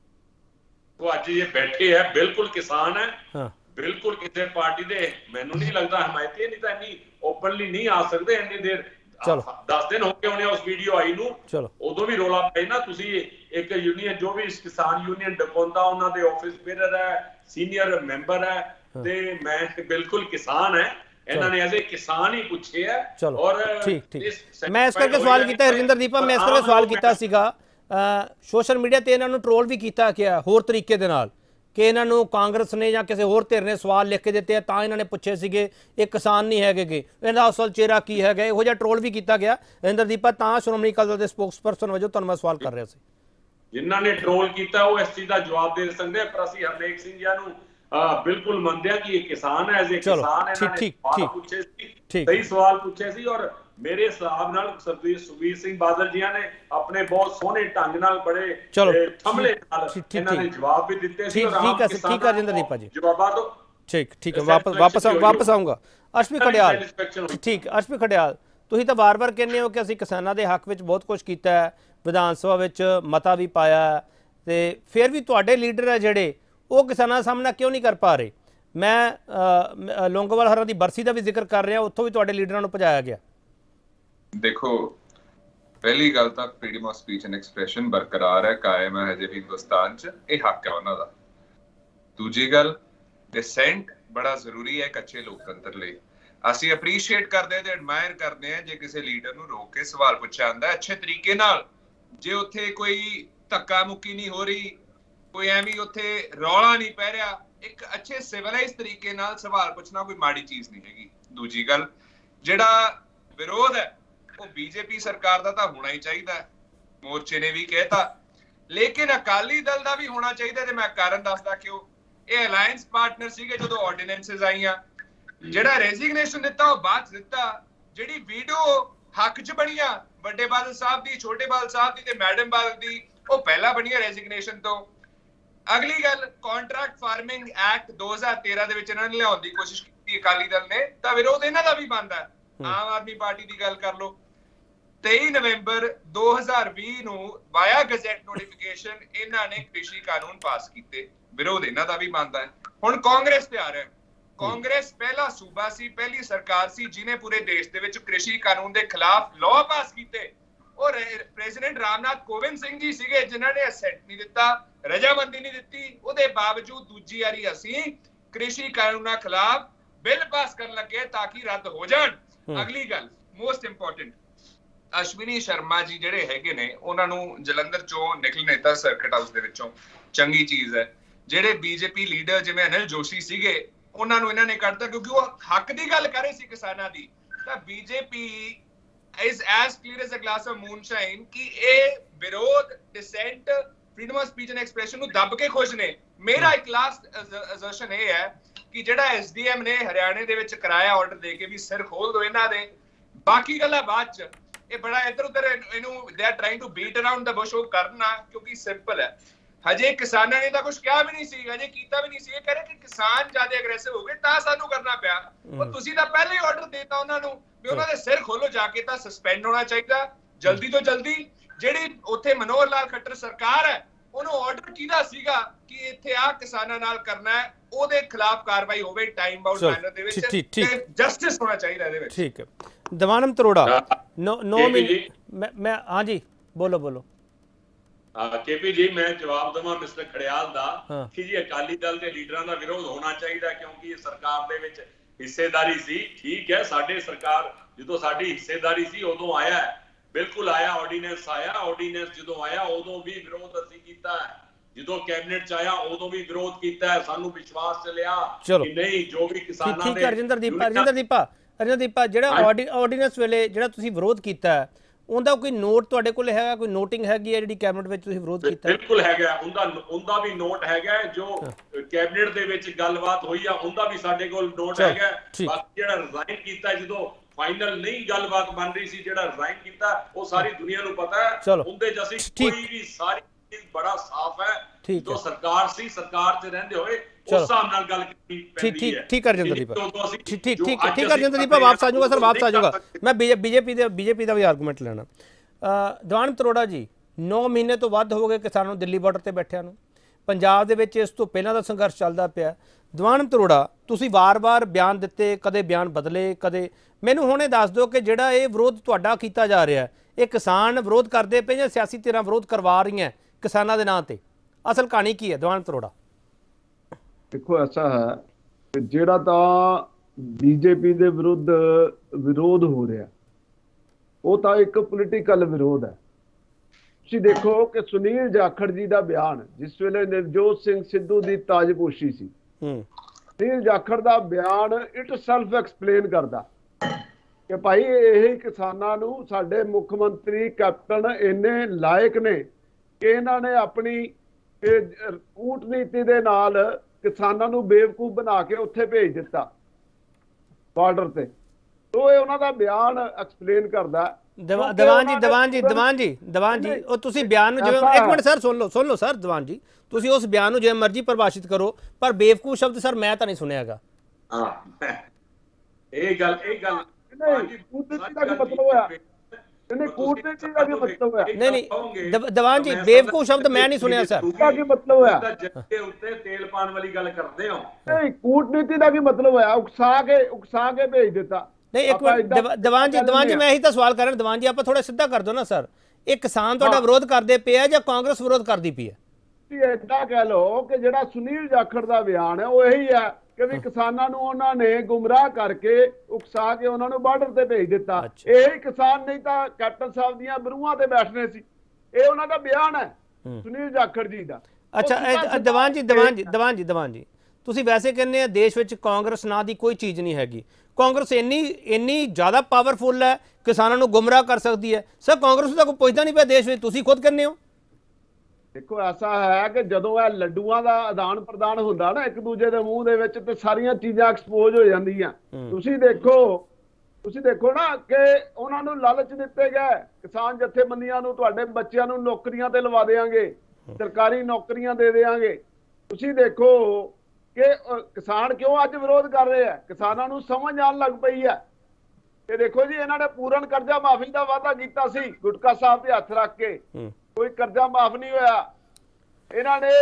ਉਹ ਅੱਜ ਇਹ ਬੈਠੇ ਹੈ, ਬਿਲਕੁਲ ਕਿਸਾਨ ਹੈ, ਬਿਲਕੁਲ ਕਿਸੇ ਪਾਰਟੀ ਦੇ ਮੈਨੂੰ ਨਹੀਂ ਲੱਗਦਾ ਹਮਾਇਤੀ, ਨਹੀਂ ਤਾਂ ਇੰਨੀ ਓਪਨਲੀ ਨਹੀਂ ਆ ਸਕਦੇ ਇੰਨੀ ਦੇਰ। 10 ਦਿਨ ਹੋ ਗਏ ਹੋਣੇ ਉਸ ਵੀਡੀਓ ਆਈ ਨੂੰ, ਉਦੋਂ ਵੀ ਰੋਲਾ ਪਏ ਨਾ। ਤੁਸੀਂ ਇੱਕ ਯੂਨੀਅਨ ਜੋ ਵੀ ਕਿਸਾਨ ਯੂਨੀਅਨ ਡਕੌਂਦਾ, ਉਹਨਾਂ ਦੇ ਆਫਿਸ ਬੇਅਰਰ ਹੈ, ਸੀਨੀਅਰ ਮੈਂਬਰ ਹੈ, ਤੇ ਮੈਂ ਬਿਲਕੁਲ ਕਿਸਾਨ ਹੈ, ਇਹਨਾਂ ਨੇ ਐਜ਼ ਏ ਕਿਸਾਨ ਹੀ ਪੁੱਛੇ ਹੈ। ਔਰ ਠੀਕ ਮੈਂ ਇਸ ਕਰਕੇ ਸਵਾਲ ਕੀਤਾ ਰਜਿੰਦਰਦੀਪਾ, ਮੈਂ ਇਸ ਕਰਕੇ ਸਵਾਲ ਕੀਤਾ ਸੀਗਾ, ਸੋਸ਼ਲ ਮੀਡੀਆ ਤੇ ਇਹਨਾਂ ਨੂੰ ਟ੍ਰੋਲ ਵੀ ਕੀਤਾ ਗਿਆ ਹੋਰ ਤਰੀਕੇ ਦੇ ਨਾਲ ਕਿ ਇਹਨਾਂ ਨੂੰ ਕਾਂਗਰਸ ਨੇ ਜਾਂ ਕਿਸੇ ਹੋਰ ਧਿਰ ਨੇ ਸਵਾਲ ਲਿਖ ਕੇ ਦਿੱਤੇ ਤਾਂ ਇਹਨਾਂ ਨੇ ਪੁੱਛੇ ਸੀਗੇ, ਇਹ ਕਿਸਾਨ ਨਹੀਂ ਹੈਗੇ, ਇਹਦਾ ਅਸਲ ਚਿਹਰਾ ਕੀ ਹੈਗਾ, ਇਹੋ ਜਿਹਾ ਟ੍ਰੋਲ ਵੀ ਕੀਤਾ ਗਿਆ। ਰਜਿੰਦਰਦੀਪਾ, ਤਾਂ ਸ਼੍ਰੋਮਣੀ ਅਕਾਲੀ ਦਲ ਦੇ ਸਪੋਕਸਪਰਸਨ ਵਜੋਂ ਤੁਹਾਨੂੰ ਮੈਂ ਸਵਾਲ ਕਰ ਰਿਹਾ ਸੀ। ਜਿਨ੍ਹਾਂ ਨੇ ਟ੍ਰੋਲ ਕੀਤਾ ਉਹ ਇਸ ਚੀਜ਼ ਦਾ ਜਵਾਬ ਦੇ ਸਕਦੇ ਆ, ਪਰ ਅਸੀਂ ਹਰਨੇਕ ਸਿੰਘ ਜੀ ਨੂੰ ਬਿਲਕੁਲ ਮੰਨਦੇ ਆ ਕਿ ਇਹ ਕਿਸਾਨ ਹੈ, ਐਜ਼ ਏ ਕਿਸਾਨ ਇਹਨਾਂ ਨੇ ਸਵਾਲ ਪੁੱਛੇ ਸੀ, ਸਹੀ ਸਵਾਲ ਪੁੱਛੇ ਸੀ। ਔਰ ਮੇਰੇ ਹਿਸਾਬ ਨਾਲ ਸੁਖਬੀਰ ਸਿੰਘ ਬਾਦਲ ਜੀ ਨੇ ਆਪਣੇ ਬਹੁਤ ਸੋਹਣੇ ਢੰਗ ਨਾਲ, ਬੜੇ ਥੰਮਲੇ ਨਾਲ ਇਹਨਾਂ ਨੇ ਜਵਾਬ ਵੀ ਦਿੱਤੇ ਸੀ। ਠੀਕ ਹੈ ਰਜਿੰਦਰਦੀਪਾ ਜੀ, ਜਵਾਬਾਂ ਤੋਂ ਠੀਕ ਹੈ, ਵਾਪਸ ਆਉਂਗਾ। ਅਸ਼ਵੀ ਖੜਿਆਲ, ਠੀਕ, ਅਸ਼ਵੀ ਖੜਿਆਲ, ਤੁਸੀਂ ਤਾਂ ਵਾਰ-ਵਾਰ ਕਹਿੰਦੇ ਹੋ ਕਿ ਅਸੀਂ ਕਿਸਾਨਾਂ ਦੇ ਹੱਕ ਵਿੱਚ ਬਹੁਤ ਕੁਝ ਕੀਤਾ ਹੈ, ਵਿਧਾਨ ਸਭਾ ਵਿੱਚ ਮਤਾ ਵੀ ਪਾਇਆ, ਤੇ ਫਿਰ ਵੀ ਤੁਹਾਡੇ ਲੀਡਰ ਹੈ ਜਿਹੜੇ ਉਹ ਕਿਸਾਨਾਂ ਦਾ ਸਾਹਮਣਾ ਕਿਉਂ ਨਹੀਂ ਕਰ ਪਾ ਰਹੇ? ਮੈਂ ਲੌਂਗੋਵਾਲ ਹਰਾਂ ਦੀ ਬਰਸੀ ਦਾ ਵੀ ਜ਼ਿਕਰ ਕਰ ਰਿਹਾ, ਉੱਥੋਂ ਵੀ ਤੁਹਾਡੇ ਲੀਡਰਾਂ ਨੂੰ ਭਜਾਇਆ ਗਿਆ। ਦੇਖੋ, ਪਹਿਲੀ ਗੱਲ ਤਾਂ freedom of speech and expression ਬਰਕਰਾਰ ਹੈ, ਕਾਇਮ ਹੈ ਹਜੇ ਵੀ ਹਿੰਦੁਸਤਾਨ 'ਚ, ਇਹ ਹੱਕ ਹੈ ਉਹਨਾਂ ਦਾ। ਦੂਜੀ ਗੱਲ, ਡਿਸੈਂਟ ਬੜਾ ਜ਼ਰੂਰੀ ਹੈ ਇੱਕ ਅੱਛੇ ਲੋਕਤੰਤਰ ਲਈ। ਅਸੀਂ ਅਪਰੀਸ਼ੀਏਟ ਕਰਦੇ ਹਾਂ ਤੇ ਐਡਮਾਇਰ ਕਰਦੇ ਹਾਂ ਜੇ ਕਿਸੇ ਲੀਡਰ ਨੂੰ ਰੋਕ ਕੇ ਸਵਾਲ ਪੁੱਛਿਆ ਜਾਂਦਾ ਅੱਛੇ ਤਰੀਕੇ ਨਾਲ, ਜੇ ਉੱਥੇ ਕੋਈ ਧੱਕਾ ਮੁੱਕੀ ਨਹੀਂ ਹੋ ਰਹੀ, ਕੋਈ ਐਵੇਂ ਉੱਥੇ ਰੌਲਾ ਨਹੀਂ ਪੈ ਰਿਹਾ, ਇੱਕ ਅੱਛੇ ਸਿਵਲਾਈਜ਼ ਤਰੀਕੇ ਨਾਲ ਸਵਾਲ ਪੁੱਛਣਾ ਕੋਈ ਮਾੜੀ ਚੀਜ਼ ਨਹੀਂ ਹੈਗੀ। ਦੂਜੀ ਗੱਲ, ਜਿਹੜਾ ਵਿਰੋਧ ਹੈ ਉਹ ਬੀਜੇਪੀ ਸਰਕਾਰ ਦਾ ਤਾਂ ਹੋਣਾ ਹੀ ਚਾਹੀਦਾ, ਮੋਰਚੇ ਨੇ ਵੀ ਕਹਿਤਾ, ਲੇਕਿਨ ਅਕਾਲੀ ਦਲ ਦਾ ਵੀ ਹੋਣਾ ਚਾਹੀਦਾ। ਤੇ ਮੈਂ ਕਾਰਨ ਦੱਸਦਾ ਕਿਉਂ। ਇਹ ਅਲਾਈਅੰਸ ਪਾਰਟਨਰ ਸੀਗੇ ਜਦੋਂ ਆਰਡੀਨੈਂਸਸ ਆਈਆਂ, ਜਿਹੜਾ ਰੈਜ਼ਿਗਨੇਸ਼ਨ ਦਿੱਤਾ ਉਹ ਬਾਅਦ ਦਿੱਤਾ, ਜਿਹੜੀ ਵੀਡੀਓ ਹੱਕ 'ਚ ਬਣੀਆਂ ਵੱਡੇ ਬਾਦਲ ਸਾਹਿਬ ਦੀ, ਛੋਟੇ ਬਾਦਲ ਸਾਹਿਬ ਦੀ ਤੇ ਮੈਡਮ ਬਾਦਲ ਦੀ, ਉਹ ਪਹਿਲਾਂ ਬਣੀਆਂ ਰੈਜ਼ਿਗਨੇਸ਼ਨ ਤੋਂ। ਅਗਲੀ ਗੱਲ, ਕੰਟਰੈਕਟ ਫਾਰਮਿੰਗ ਐਕਟ 2013 ਦੇ ਵਿੱਚ ਇਹਨਾਂ ਨੇ ਲਿਆਉਣ ਦੀ ਕੋਸ਼ਿਸ਼ ਕੀਤੀ ਅਕਾਲੀ ਦਲ ਨੇ, ਤਾਂ ਵਿਰੋਧ ਇਹਨਾਂ ਦਾ ਵੀ ਬਣਦਾ। ਆਮ ਆਦਮੀ ਪਾਰਟੀ ਦੀ ਗੱਲ ਕਰ ਲਓ, 23 ਨਵੰਬਰ 2020 ਨੂੰ ਵਾਇਆ ਗਜ਼ਟ ਨੋਟੀਫਿਕੇਸ਼ਨ ਇਹਨਾਂ ਨੇ ਕ੍ਰਿਸ਼ੀ ਕਾਨੂੰਨ ਪਾਸ ਕੀਤੇ, ਵਿਰੋਧ ਇਹਨਾਂ ਦਾ ਵੀ ਬਣਦਾ ਹੈ। ਹੁਣ ਕਾਂਗਰਸ ਤੇ ਆ ਰਿਹਾ, ਕਾਂਗਰਸ ਪਹਿਲਾ ਸੂਬਾ ਸੀ, ਪਹਿਲੀ ਸਰਕਾਰ ਸੀ ਜਿਹਨੇ ਪੂਰੇ ਦੇਸ਼ ਦੇ ਵਿੱਚ ਕ੍ਰਿਸ਼ੀ ਕਾਨੂੰਨ ਦੇ ਖਿਲਾਫ ਲਾਅ ਪਾਸ ਕੀਤੇ। ਔਰ ਪ੍ਰੈਜ਼ੀਡੈਂਟ ਰਾਮਨਾਥ ਕੋਵਿੰਦ ਸਿੰਘ ਜੀ ਸੀਗੇ ਜਿਨ੍ਹਾਂ ਨੇ ਅਸੈਂਟ ਨਹੀਂ ਦਿੱਤਾ, ਰਜਾਮੰਦੀ ਨਹੀਂ ਦਿੱਤੀ। ਉਹਦੇ ਬਾਵਜੂਦ ਦੂਜੀ ਵਾਰੀ ਅਸੀਂ ਕ੍ਰਿਸ਼ੀ ਕਾਨੂੰਨਾਂ ਖਿਲਾਫ ਬਿੱਲ ਪਾਸ ਕਰਨ ਲੱਗੇ ਤਾਂ ਕਿ ਰੱਦ ਹੋ ਜਾਣ। ਅਗਲੀ ਗੱਲ, ਮੋਸਟ ਇੰਪੋਰਟੈਂਟ, ਅਸ਼ਵਨੀ ਸ਼ਰਮਾ ਜੀ ਜਿਹੜੇ ਹੈਗੇ ਨੇ, ਉਹਨਾਂ ਨੂੰ ਜਲੰਧਰ ਚੋਂ ਨਿਕਲ ਨੇਤਾ ਸਰਕਟ ਹਾਊਸ ਦੇ ਵਿੱਚੋਂ, ਚੰਗੀ ਚੀਜ਼ ਹੈ। ਜਿਹੜੇ ਬੀਜੇਪੀ ਲੀਡਰ ਜਿਵੇਂ ਅਨਿਲ ਜੋਸ਼ੀ ਸੀਗੇ, ਉਹਨਾਂ ਨੂੰ ਇਹਨਾਂ ਨੇ ਕੱਢਤਾ ਕਿਉਂਕਿ ਉਹ ਹੱਕ ਦੀ ਗੱਲ ਕਰ ਰਹੇ ਸੀ ਕਿਸਾਨਾਂ ਦੀ। ਤਾਂ BJP is as clear as a glass of moonshine ਕਿ ਇਹ ਵਿਰੋਧ, dissent, freedom of speech and expression ਨੂੰ ਦੱਬ ਕੇ ਖੁਸ਼ ਨੇ। ਮੇਰਾ ਇੱਕ ਲਾਸਟ ਅਸਰਸ਼ਨ ਇਹ ਹੈ ਕਿ ਜਿਹੜਾ ਐਸਡੀਐਮ ਨੇ ਹਰਿਆਣੇ ਦੇ ਵਿੱਚ ਕਰਾਇਆ ਆਰਡਰ ਦੇ ਕੇ ਵੀ ਸਿਰ ਖੋਲ ਦੋ ਇਹਨਾਂ ਦੇ, ਬਾਕੀ ਗੱਲਾਂ ਬਾਅਦ ਚ। ਇਹ ਬੜਾ ਇੱਧਰ ਉੱਧਰ ਇਹਨੂੰ they are trying to beat around the bush ਉਹ ਕਰਨਾ, ਕਿਉਂਕਿ ਸਿੰਪਲ ਹੈ। ਹਜੇ ਕਿਸਾਨਾਂ ਨੇ ਤਾਂ ਕੁਝ ਕਿਹਾ ਵੀ ਨਹੀਂ ਸੀ, ਹਜੇ ਕੀਤਾ ਵੀ ਨਹੀਂ ਸੀ। ਇਹ ਕਹ ਰਹੇ ਕਿ ਕਿਸਾਨ ਜ਼ਿਆਦਾ ਐਗਰੈਸਿਵ ਹੋ ਗਏ ਤਾਂ ਸਾਨੂੰ ਕਰਨਾ ਪਿਆ। ਉਹ ਤੁਸੀਂ ਤਾਂ ਪਹਿਲੇ ਹੀ ਆਰਡਰ ਦੇਤਾ ਉਹਨਾਂ ਨੂੰ ਵੀ ਉਹਨਾਂ ਦੇ ਸਿਰ ਖੋਲੋ ਜਾ ਕੇ, ਤਾਂ ਸਸਪੈਂਡ ਹੋਣਾ ਚਾਹੀਦਾ ਜਲਦੀ ਤੋਂ ਜਲਦੀ। ਜਿਹੜੀ ਉੱਥੇ ਮਨੋਹਰ ਲਾਲ ਖੱਟਰ ਸਰਕਾਰ ਹੈ, ਉਹਨੂੰ ਆਰਡਰ ਕਿਹਦਾ ਸੀਗਾ ਕਿ ਇੱਥੇ ਆ ਕਿਸਾਨਾਂ ਨਾਲ ਕਰਨਾ ਹੈ, ਉਹਦੇ ਖਿਲਾਫ ਕਾਰਵਾਈ ਹੋਵੇ ਟਾਈਮ ਬਾਉਂਡ ਮੈਨਰ ਦੇ ਵਿੱਚ, ਤੇ ਜਸਟਿਸ ਹੋਣਾ ਚਾਹੀਦਾ ਇਹਦੇ ਵਿੱਚ। ਠੀਕ ਹੈ। ਦੀਵਾਨੰਦ ਅਰੋੜਾ 9 ਮਹੀਨੇ ਮੈਂ ਹਾਂਜੀ ਬੋਲੋ। केपी जी, मैं जवाब देवां मिस्टर खड़ियाल दा कि जी अकाली दल के लीडरां दा विरोध होना चाहिए क्योंकि ये सरकार दे विच हिस्सेदारी सी। ठीक है, साडे सरकार जदों साडी हिस्सेदारी सी उदों आया है, बिल्कुल आया, ऑर्डीनेंस आया, ऑर्डीनेंस जदों आया उदों भी विरोध असीं कीता है, जदों कैबिनेट च आया उदों भी विरोध कीता है। सानू विश्वास चलिया कि नहीं जो भी किसानां दे रजिंदरदीपा ਜਿਹੜਾ ਆਰਡੀਨੈਂਸ ਵੇਲੇ ਜਿਹੜਾ ਤੁਸੀਂ ਵਿਰੋਧ ਕੀਤਾ ਹੈ ਉਹਦਾ ਕੋਈ ਨੋਟ ਤੁਹਾਡੇ ਕੋਲ ਹੈਗਾ, ਕੋਈ ਨੋਟਿੰਗ ਹੈਗੀ ਹੈ ਜਿਹੜੀ ਕੈਬਨਿਟ ਵਿੱਚ ਤੁਸੀਂ ਵਿਰੋਧ ਕੀਤਾ? ਬਿਲਕੁਲ ਹੈਗਾ, ਉਹਦਾ ਵੀ ਨੋਟ ਹੈਗਾ। ਜੋ ਕੈਬਨਿਟ ਦੇ ਵਿੱਚ ਗੱਲਬਾਤ ਹੋਈ ਆ ਉਹਦਾ ਵੀ ਸਾਡੇ ਕੋਲ ਨੋਟ ਹੈਗਾ। ਬਾਕੀ ਜਿਹੜਾ ਰਿਜ਼ਾਈਨ ਕੀਤਾ ਜਦੋਂ ਫਾਈਨਲ ਨਹੀਂ ਗੱਲਬਾਤ ਬਣ ਰਹੀ ਸੀ, ਜਿਹੜਾ ਰਿਜ਼ਾਈਨ ਕੀਤਾ ਉਹ ਸਾਰੀ ਦੁਨੀਆ ਨੂੰ ਪਤਾ ਹੈ। ਉਹਦੇ ਚ ਅਸੀਂ ਕੋਈ ਵੀ ਸਾਰੀ ਚੀਜ਼ ਬੜਾ ਸਾਫ਼ ਹੈ। ਜੋ ਸਰਕਾਰ ਸੀ, ਸਰਕਾਰ 'ਚ ਰਹਿੰਦੇ ਹੋਏ ਉਸ ਹਿਸਾਬ ਨਾਲ ਗੱਲ ਕੀਤੀ ਪੈਂਦੀ ਹੈ। ਠੀਕ ਕਰ ਜਾਂਦਾ ਦੀਪਾ, ਠੀਕ ਕਰ ਜਾਂਦਾ ਦੀਪਾ। ਵਾਪਸ ਆ ਜਾਊਗਾ ਸਰ, ਵਾਪਸ ਆ ਜਾਊਗਾ। ਮੈਂ ਬੀਜੇਪੀ ਦਾ ਵੀ ਆਰਗੂਮੈਂਟ ਲੈਣਾ। ਦੀਵਾਨੰਦ ਅਰੋੜਾ ਜੀ, 9 ਮਹੀਨੇ ਤੋਂ ਵੱਧ ਹੋ ਗਏ ਕਿਸਾਨਾਂ ਨੂੰ ਦਿੱਲੀ ਬਾਰਡਰ ਤੇ ਬੈਠਿਆਂ ਨੂੰ। ਪੰਜਾਬ ਦੇ ਵਿੱਚ ਇਸ ਤੋਂ ਪਹਿਲਾਂ ਦਾ ਸੰਘਰਸ਼ ਚੱਲਦਾ ਪਿਆ। ਦੀਵਾਨੰਦ ਅਰੋੜਾ, ਤੁਸੀਂ ਵਾਰ-ਵਾਰ ਬਿਆਨ ਦਿੱਤੇ, ਕਦੇ ਬਿਆਨ ਬਦਲੇ, ਕਦੇ ਮੈਨੂੰ ਹੁਣੇ ਦੱਸ ਦਿਓ ਕਿ ਜਿਹੜਾ ਇਹ ਵਿਰੋਧ ਤੁਹਾਡਾ ਕੀਤਾ ਜਾ ਰਿਹਾ, ਇਹ ਕਿਸਾਨ ਵਿਰੋਧ ਕਰਦੇ ਪਏ ਜਾਂ ਸਿਆਸੀ ਧਿਰਾਂ ਵਿਰੋਧ ਕਰਵਾ ਰਹੀਆਂ ਕਿਸਾਨਾਂ ਦੇ ਨਾਂ ਤੇ? ਅਸਲ ਕਹਾਣੀ ਕੀ ਹੈ ਦੀਵਾਨੰਦ ਅਰੋੜਾ? देखो, ऐसा है कि ਜਿਹੜਾ ਤਾਂ बीजेपी ਦੇ ਵਿਰੁੱਧ ਵਿਰੋਧ ਹੋ ਰਿਹਾ ਉਹ ਤਾਂ ਇੱਕ ਪੋਲੀਟੀਕਲ ਵਿਰੋਧ ਹੈ। ਤੁਸੀਂ ਦੇਖੋ ਕਿ ਸੁਨੀਲ ਜਾਖੜ ਜੀ ਦਾ ਬਿਆਨ, ਜਿਸ ਵੇਲੇ ਨਵਜੋਤ ਸਿੰਘ ਸਿੱਧੂ ਦੀ ਤਾਜਪੋਸ਼ੀ ਸੀ, ਸੁਨੀਲ ਜਾਖੜ ਦਾ ਬਿਆਨ ਇਟ ਸੈਲਫ ਐਕਸਪਲੇਨ ਕਰਦਾ ਕਿ ਭਾਈ ਇਹ ਕਿਸਾਨਾਂ ਨੂੰ ਸਾਡੇ ਮੁੱਖ ਮੰਤਰੀ ਕੈਪਟਨ ਇੰਨੇ ਲਾਇਕ ਨੇ ਕਿ ਇਹਨਾਂ ਨੇ ਆਪਣੀ ਕੂਟਨੀਤੀ ਦੇ ਨਾਲ ਕਿਸਾਨਾਂ ਨੂੰ ਬੇਵਕੂਫ ਬਣਾ ਕੇ ਉੱਥੇ ਭੇਜ ਦਿੱਤਾ ਬਾਰਡਰ ਤੇ। ਤੋ ਇਹ ਉਹਨਾਂ ਦਾ ਬਿਆਨ ਐਕਸਪਲੇਨ ਕਰਦਾ। ਦੀਵਾਨ ਜੀ ਉਹ ਤੁਸੀਂ ਬਿਆਨ ਨੂੰ ਜਿਵੇਂ, ਇੱਕ ਮਿੰਟ ਸਰ ਸੁਣ ਲਓ ਸਰ ਦੀਵਾਨ ਜੀ, ਤੁਸੀਂ ਉਸ ਬਿਆਨ ਨੂੰ ਜਿਵੇਂ ਮਰਜ਼ੀ ਪਰਿਭਾਸ਼ਿਤ ਕਰੋ, ਪਰ ਬੇਵਕੂਫ ਸ਼ਬਦ ਸਰ ਮੈਂ ਤਾਂ ਨਹੀਂ ਸੁਣਿਆਗਾ। ਇਹ ਗੱਲ ਮਤਲਬ ਹੋਇਆ ਕੂਟਨੀਤੀ ਦਾ ਕੀ ਮਤਲਬ ਹੈ? ਨਹੀਂ ਦੀਵਾਨ ਜੀ, ਬੇਵਕੂਫ ਸ਼ਬਦ ਮੈਂ ਨਹੀਂ ਸੁਣਿਆ ਸਰ। ਦਾ ਕੀ ਮਤਲਬ ਹੋਇਆ? ਜੱਗੇ ਉੱਤੇ ਤੇਲ ਪਾਣ ਵਾਲੀ ਗੱਲ ਕਰਦੇ ਹੋ। ਨਹੀਂ, ਕੂਟਨੀਤੀ ਦਾ ਕੀ ਮਤਲਬ ਹੋਇਆ? ਉਕਸਾ ਕੇ ਭੇਜ ਦਿੱਤਾ। ਨਹੀਂ, ਇੱਕ ਮਿੰਟ ਦੀਵਾਨ ਜੀ ਮੈਂ ਇਹੀ ਤਾਂ ਸਵਾਲ ਕਰ ਰਿਹਾ। ਦੀਵਾਨ ਜੀ, ਆਪਾਂ ਥੋੜਾ ਸਿੱਧਾ ਕਰ ਦਿਓ ਨਾ ਸਰ। ਇਹ ਕਿਸਾਨ ਤੁਹਾਡਾ ਵਿਰੋਧ ਕਰਦੇ ਪਏ ਆ ਜਾਂ ਕਾਂਗਰਸ ਵਿਰੋਧ ਕਰਦੀ ਪਈ ਹੈ? ਏਦਾਂ ਕਹਿ ਲਓ ਕਿ ਜਿਹੜਾ ਸੁਨੀਲ ਜਾਖੜ ਦਾ ਬਿਆਨ ਹੈ ਉਹ ਇਹੀ ਹੈ ਕਿ ਵੀ ਕਿਸਾਨਾਂ ਨੂੰ ਉਹਨਾਂ ਨੇ ਗੁੰਮਰਾਹ ਕਰਕੇ ਉਕਸਾ ਕੇ ਉਹਨਾਂ ਨੂੰ ਬਾਰਡਰ ਤੇ ਭੇਜ ਦਿੱਤਾ। ਇਹ ਕਿਸਾਨ ਨਹੀਂ ਤਾਂ ਕੈਪਟਨ ਸਾਹਿਬ ਦੀਆਂ ਬਰੂਹਾਂ ਤੇ ਬੈਠਣੇ ਸੀ। ਇਹ ਉਹਨਾਂ ਦਾ ਬਿਆਨ ਹੈ ਸੁਨੀਲ ਜਾਖੜ ਜੀ ਦਾ। ਅੱਛਾ ਦੀਵਾਨ ਜੀ, ਤੁਸੀਂ ਵੈਸੇ ਕਹਿੰਦੇ ਆ ਦੇਸ਼ ਵਿੱਚ ਕਾਂਗਰਸ ਨਾਂ ਦੀ ਕੋਈ ਚੀਜ਼ ਨਹੀਂ ਹੈਗੀ। ਕਾਂਗਰਸ ਇੰਨੀ ਜ਼ਿਆਦਾ ਪਾਵਰਫੁਲ ਹੈ, ਕਿਸਾਨਾਂ ਨੂੰ ਗੁੰਮਰਾਹ ਕਰ ਸਕਦੀ ਹੈ। ਸਰ ਕਾਂਗਰਸ ਦਾ ਕੋਈ ਪੁੱਛਦਾ ਨਹੀਂ ਪਿਆ ਦੇਸ਼ ਵਿੱਚ, ਤੁਸੀਂ ਖੁਦ ਕਹਿੰਦੇ ਹੋ। ਦੇਖੋ, ਐਸਾ ਹੈ ਕਿ ਜਦੋਂ ਇਹ ਲੱਡੂਆਂ ਦਾ ਆਦਾਨ ਪ੍ਰਦਾਨ ਹੁੰਦਾ ਨਾ ਇੱਕ ਦੂਜੇ ਦੇ ਮੂੰਹ ਦੇ ਵਿੱਚ, ਤੇ ਸਾਰੀਆਂ ਚੀਜ਼ਾਂ ਐਕਸਪੋਜ਼ ਹੋ ਜਾਂਦੀਆਂ। ਤੁਸੀਂ ਦੇਖੋ ਨਾ ਕਿ ਉਹਨਾਂ ਨੂੰ ਲਾਲਚ ਦਿੱਤੇ ਗਏ ਕਿਸਾਨ ਜਥੇਬੰਦੀਆਂ ਨੂੰ, ਤੁਹਾਡੇ ਬੱਚਿਆਂ ਨੂੰ ਨੌਕਰੀਆਂ ਤੇ ਲਵਾ ਦੇਵਾਂਗੇ, ਸਰਕਾਰੀ ਨੌਕਰੀਆਂ ਦੇ ਦੇਵਾਂਗੇ। ਤੁਸੀਂ ਦੇਖੋ ਕਿ ਕਿਸਾਨ ਕਿਉਂ ਅੱਜ ਵਿਰੋਧ ਕਰ ਰਹੇ ਆ? ਕਿਸਾਨਾਂ ਨੂੰ ਸਮਝ ਆਉਣ ਲੱਗ ਪਈ ਹੈ। ਤੇ ਦੇਖੋ ਜੀ, ਇਹਨਾਂ ਨੇ ਪੂਰਨ ਕਰਜ਼ਾ ਮਾਫੀ ਦਾ ਵਾਅਦਾ ਕੀਤਾ ਸੀ ਗੁਟਕਾ ਸਾਹਿਬ ਤੇ ਹੱਥ ਰੱਖ ਕੇ, ਕੋਈ ਕਰਜ਼ਾ ਮਾਫ ਨਹੀਂ ਹੋਇਆ। ਇਹਨਾਂ ਨੇ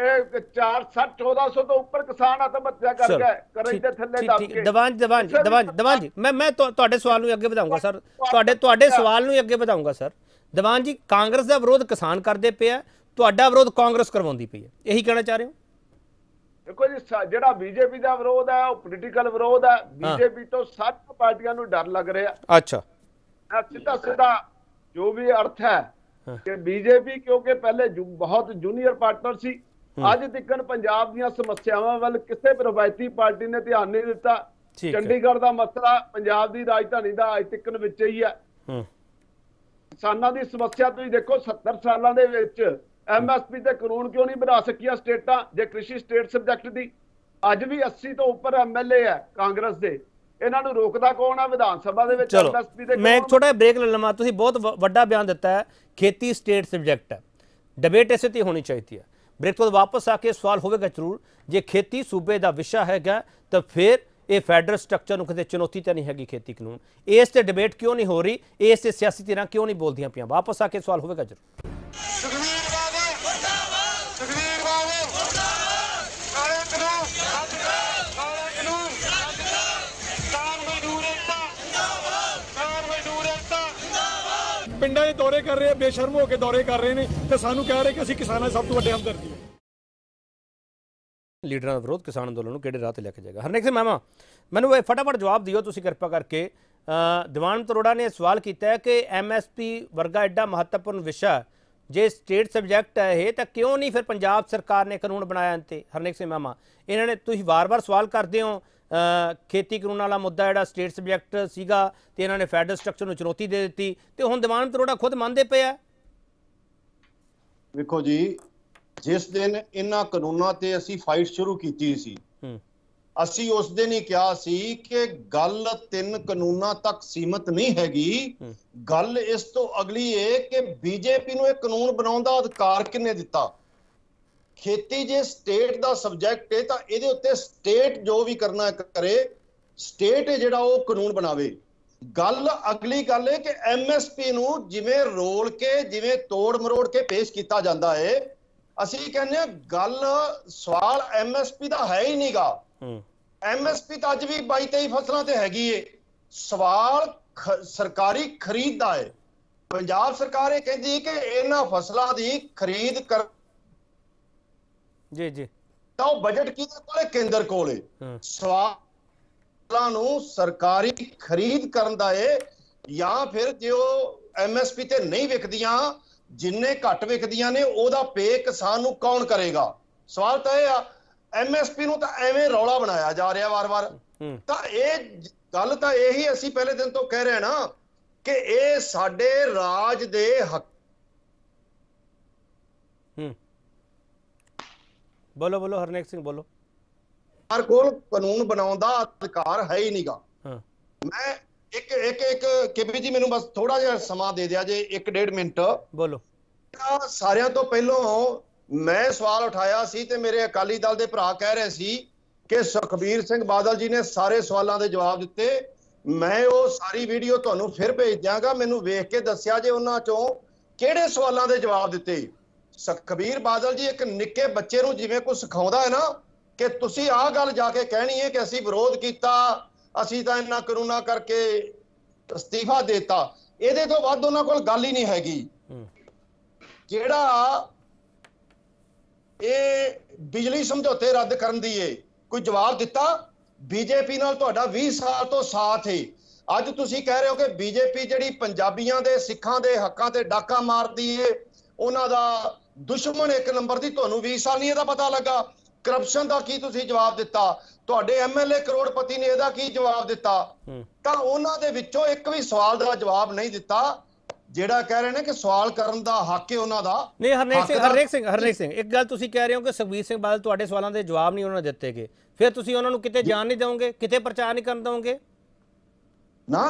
1400 ਤੋਂ ਉੱਪਰ ਕਿਸਾਨ ਆਤਮ ਹੱਤਿਆ ਕਰ ਗਏ, ਕਰਜ਼ ਦੇ ਥੱਲੇ ਦੱਬ ਕੇ। ਦੀਵਾਨ ਜੀ, ਮੈਂ ਤੁਹਾਡੇ ਸਵਾਲ ਨੂੰ ਅੱਗੇ ਵਧਾਊਂਗਾ ਸਰ, ਤੁਹਾਡੇ ਸਵਾਲ ਨੂੰ ਅੱਗੇ ਵਧਾਊਂਗਾ ਸਰ। ਦੀਵਾਨ ਜੀ, ਕਾਂਗਰਸ ਦਾ ਵਿਰੋਧ ਕਿਸਾਨ ਕਰਦੇ ਪਏ ਆ, ਤੁਹਾਡਾ ਵਿਰੋਧ ਕਾਂਗਰਸ ਕਰਵਾਉਂਦੀ ਪਈ ਹੈ, ਇਹੀ ਕਹਿਣਾ ਚਾਹ ਰਹੇ ਹੋ? ਦੇਖੋ ਜੀ, ਜਿਹੜਾ ਬੀਜੇਪੀ ਦਾ ਵਿਰੋਧ ਹੈ ਉਹ ਪੋਲੀਟੀਕਲ ਵਿਰੋਧ ਹੈ। ਬੀਜੇਪੀ ਤੋਂ ਸਾਰੀਆਂ ਪਾਰਟੀਆਂ ਨੂੰ ਡਰ ਲੱਗ ਰਿਹਾ। ਅੱਛਾ, ਸਿੱਧਾ ਜੋ ਵੀ ਅਰਥ ਹੈ ਕਿ ਬੀਜੇਪੀ ਕਿਉਂਕਿ ਪਹਿਲੇ ਬਹੁਤ ਜੂਨੀਅਰ ਪਾਰਟਨਰ ਸੀ, ਅੱਜ ਤੱਕ ਪੰਜਾਬ ਦੀਆਂ ਸਮੱਸਿਆਵਾਂ ਵੱਲ ਕਿਸੇ ਰਵਾਇਤੀ ਪਾਰਟੀ ਨੇ ਧਿਆਨ ਨਹੀਂ ਦਿੱਤਾ। ਚੰਡੀਗੜ੍ਹ ਦਾ ਮਸਲਾ ਪੰਜਾਬ ਦੀ ਰਾਜਧਾਨੀ ਦਾ ਅੱਜ ਤੱਕ ਵਿੱਚ ਹੀ ਹੈ। ਕਿਸਾਨਾਂ ਦੀ ਸਮੱਸਿਆ ਤੁਸੀਂ ਦੇਖੋ, 70 ਸਾਲਾਂ ਦੇ ਵਿੱਚ ਐਮਐਸਪੀ ਤੇ ਕਾਨੂੰਨ ਕਿਉਂ ਨਹੀਂ ਬਣਾ ਸਕੀਆਂ ਸਟੇਟਾਂ? ਜੇ ਕ੍ਰਿਸ਼ੀ ਸਟੇਟ ਸਬਜੈਕਟ ਦੀ ਅੱਜ ਵੀ 80 ਤੋਂ ਉੱਪਰ ਐਮਐਲਏ ਹੈ ਕਾਂਗਰਸ ਦੇ, ਇਹਨਾਂ ਨੂੰ ਰੋਕਦਾ ਕੌਣ ਹੈ ਵਿਧਾਨ ਸਭਾ ਦੇ ਵਿੱਚ? ਐਮਐਸਪੀ ਦੇ ਮੈਂ ਇੱਕ ਛੋਟਾ ਬ੍ਰੇਕ ਲੈ ਲਵਾਂ। ਤੁਸੀਂ ਬਹੁਤ ਵੱਡਾ ਬਿਆਨ ਦਿੱਤਾ ਹੈ, ਖੇਤੀ ਸਟੇਟ ਸਬਜੈਕਟ ਹੈ, ਡਿਬੇਟ ਇਸੇ ਤੇ ਹੋਣੀ ਚਾਹੀਦੀ ਹੈ। ब्रेक तो वापस आके सवाल होगा जरूर, जे खेती सूबे का विषय हैगा तो फिर ये फैडरल स्ट्रक्चर ਨੂੰ किते चुनौती तो नहीं हैगी खेती कानून, इस ते डिबेट क्यों नहीं हो रही, इस ते सियासी धिरां क्यों नहीं बोलदियां पियां? वापस आके सवाल होगा जरूर। ਪਿੰਡਾਂ ਦੇ ਦੌਰੇ ਕਰ ਰਹੇ ਆ, ਬੇਸ਼ਰਮ ਹੋ ਕੇ ਦੌਰੇ ਕਰ ਰਹੇ ਨੇ ਤੇ ਸਾਨੂੰ ਕਹਿ ਰਹੇ ਕਿ ਅਸੀਂ ਕਿਸਾਨਾਂ ਦੇ ਸਭ ਤੋਂ ਵੱਡੇ ਹਮਦਰਦੀ ਹਾਂ। ਲੀਡਰਾਂ ਦਾ ਵਿਰੋਧ ਕਿਸਾਨ ਅੰਦੋਲਨ ਨੂੰ ਕਿਹੜੇ ਰਾਹ ਤੇ ਲੈ ਕੇ ਜਾਏਗਾ? ਹਰਨੇਕ ਸਿੰਘ ਮਾਮਾ, ਮੈਨੂੰ ਇਹ ਫਟਾਫਟ ਜਵਾਬ ਦਿਓ ਤੁਸੀਂ ਕਿਰਪਾ ਕਰਕੇ। ਦੀਵਾਨ ਤਰੋੜਾ ਨੇ ਸਵਾਲ ਕੀਤਾ ਹੈ ਕਿ MSP ਵਰਗਾ ਐਡਾ ਮਹੱਤਵਪੂਰਨ ਵਿਸ਼ਾ ਜੇ ਸਟੇਟ ਸਬਜੈਕਟ ਹੈ ਇਹ, ਤਾਂ ਕਿਉਂ ਨਹੀਂ ਫਿਰ ਪੰਜਾਬ ਸਰਕਾਰ ਨੇ ਕਾਨੂੰਨ ਬਣਾਇਆ ਤੇ? ਹਰਨੇਕ ਸਿੰਘ ਮਾਮਾ, ਇਹਨਾਂ ਨੇ ਤੁਸੀਂ ਵਾਰ-ਵਾਰ ਸਵਾਲ ਕਰਦੇ ਹੋ खेती कानून वाला मुद्दा जोड़ा स्टेट सबजैक्ट सीगा ते इन्होंने फैडरल स्ट्रक्चर में चुनौती दे दी ते हुण दीवान तरोड़ा खुद मानते पे है। देखो जी, जिस दिन इन्हां कानूनां ते असी फाइट शुरू कीती सी, असी उस दिन ही कहा सी कि गल 3 कानूनां तक सीमित नहीं हैगी, गल इस तो अगली है कि बीजेपी नूं इह कानून बनाउण दा अधिकार किन्ने दिता? खेती जे स्टेट का सबजैक्ट है तो ये उत्ते स्टेट जो भी करना करे, स्टेट है जिहड़ा वो कानून बनावे। गल अगली गल है कि MSP नूं जिवें रोल के जिवें तोड़ मरोड़ के पेश किया जाता है, असीं कहने गल सवाल MSP का है ही नहीं गा। MSP तो अज भी 22-23 फसलों ते हैगी है, सवाल सरकारी खरीद का है। पंजाब सरकार ये कहती है कि इन्हां फसलों की खरीद कर जी जी तो बजट किहदे कोले? केंद्र कोले। सवालां नूं सरकारी खरीद करन दा है या फिर जो MSP ते नहीं विकदियां, जिन्ने घट विकदियां ने ओदा पे किसान नूं कौन करेगा? सवाल तो यह आ MSP नूं तां एवें रौला बनाया जा रहा वार-वार। तां इह गल तां यही असीं पहले दिन तो कह रहे हैं ना कि इह साडे राज दे हक। बोलो बोलो हरनेक सिंह बोलो। हर कोल कानून बनाने का अधिकार है ही नहीं गा। मैं एक एक एक केपी जी मैनू बस थोड़ा जिहा समा दे दिया जे 1-1.5 मिनट। बोलो। सारियां तो पहलों मैं सवाल उठाया सी ते मेरे अकाली दल दे भरा कह रहे सी कि सुखबीर सिंह बादल जी ने सारे सवालों के जवाब दिते। मैं वो सारी वीडियो तुहानू फिर भेज दियांगा, मैनू वेख के दस्सिया जे उन्हां चों किहड़े सवालों के जवाब दिते। सुखबीर बादल जी एक निक्के बच्चे नूं जिवें कोई सिखाउंदा है ना कि तुसीं आह गल जाके कहनी है कि असीं विरोध कीता, असीं तां इन्हां कानूनां करके इस्तीफा देता, इहदे तो वध उन्हां कोल गल ही नहीं हैगी। जिहड़ा ਇਹ ਬਿਜਲੀ ਸਮਝੌਤੇ ਰੱਦ ਕਰਨ ਦੀ ਏ ਕੋਈ ਜਵਾਬ ਦਿੱਤਾ? ਬੀਜੇਪੀ ਨਾਲ ਤੁਹਾਡਾ 20 ਸਾਲ ਤੋਂ ਸਾਥ ਹੈ, ਅੱਜ ਤੁਸੀਂ ਕਹਿ ਰਹੇ ਹੋ ਕਿ ਬੀਜੇਪੀ ਜਿਹੜੀ ਪੰਜਾਬੀਆਂ ਦੇ ਸਿੱਖਾਂ ਦੇ ਹੱਕਾਂ ਤੇ ਡਾਕਾ ਮਾਰਦੀ ਏ, ਉਹਨਾਂ ਦਾ ਦੁਸ਼ਮਣ 1 ਨੰਬਰ ਦੀ, ਤੁਹਾਨੂੰ 20 ਸਾਲ ਨਹੀਂ ਇਹਦਾ ਪਤਾ ਲੱਗਾ? ਕਰਪਸ਼ਨ ਦਾ ਕੀ ਤੁਸੀਂ ਜਵਾਬ ਦਿੱਤਾ? ਤੁਹਾਡੇ MLA ਕਰੋੜਪਤੀ ਨੇ ਇਹਦਾ ਕੀ ਜਵਾਬ ਦਿੱਤਾ? ਤਾਂ ਉਹਨਾਂ ਦੇ ਵਿੱਚੋਂ ਇੱਕ ਵੀ ਸਵਾਲ ਦਾ ਜਵਾਬ ਨਹੀਂ ਦਿੱਤਾ। ਜਿਹੜਾ ਕਹਿ ਰਹੇ ਨੇ ਕਿ ਸਵਾਲ ਕਰਨ ਦਾ ਹੱਕ ਹੈ ਉਹਨਾਂ ਦਾ। ਨਹੀਂ ਹਰਨੇਕ ਸਿੰਘ ਇੱਕ ਗੱਲ ਤੁਸੀਂ ਕਹਿ ਰਹੇ ਹੋ ਕਿ ਸੁਖਬੀਰ ਸਿੰਘ ਬਾਦਲ ਤੁਹਾਡੇ ਸਵਾਲਾਂ ਦੇ ਜਵਾਬ ਨਹੀਂ ਉਹਨਾਂ ਨੇ ਦਿੱਤੇ ਗਏ, ਫਿਰ ਤੁਸੀਂ ਉਹਨਾਂ ਨੂੰ ਕਿਤੇ ਜਾਣ ਨਹੀਂ ਦਿਓਗੇ, ਕਿਤੇ ਪ੍ਰਚਾਰ ਨਹੀਂ ਕਰਨ ਦਿਓਗੇ? ਨਾ,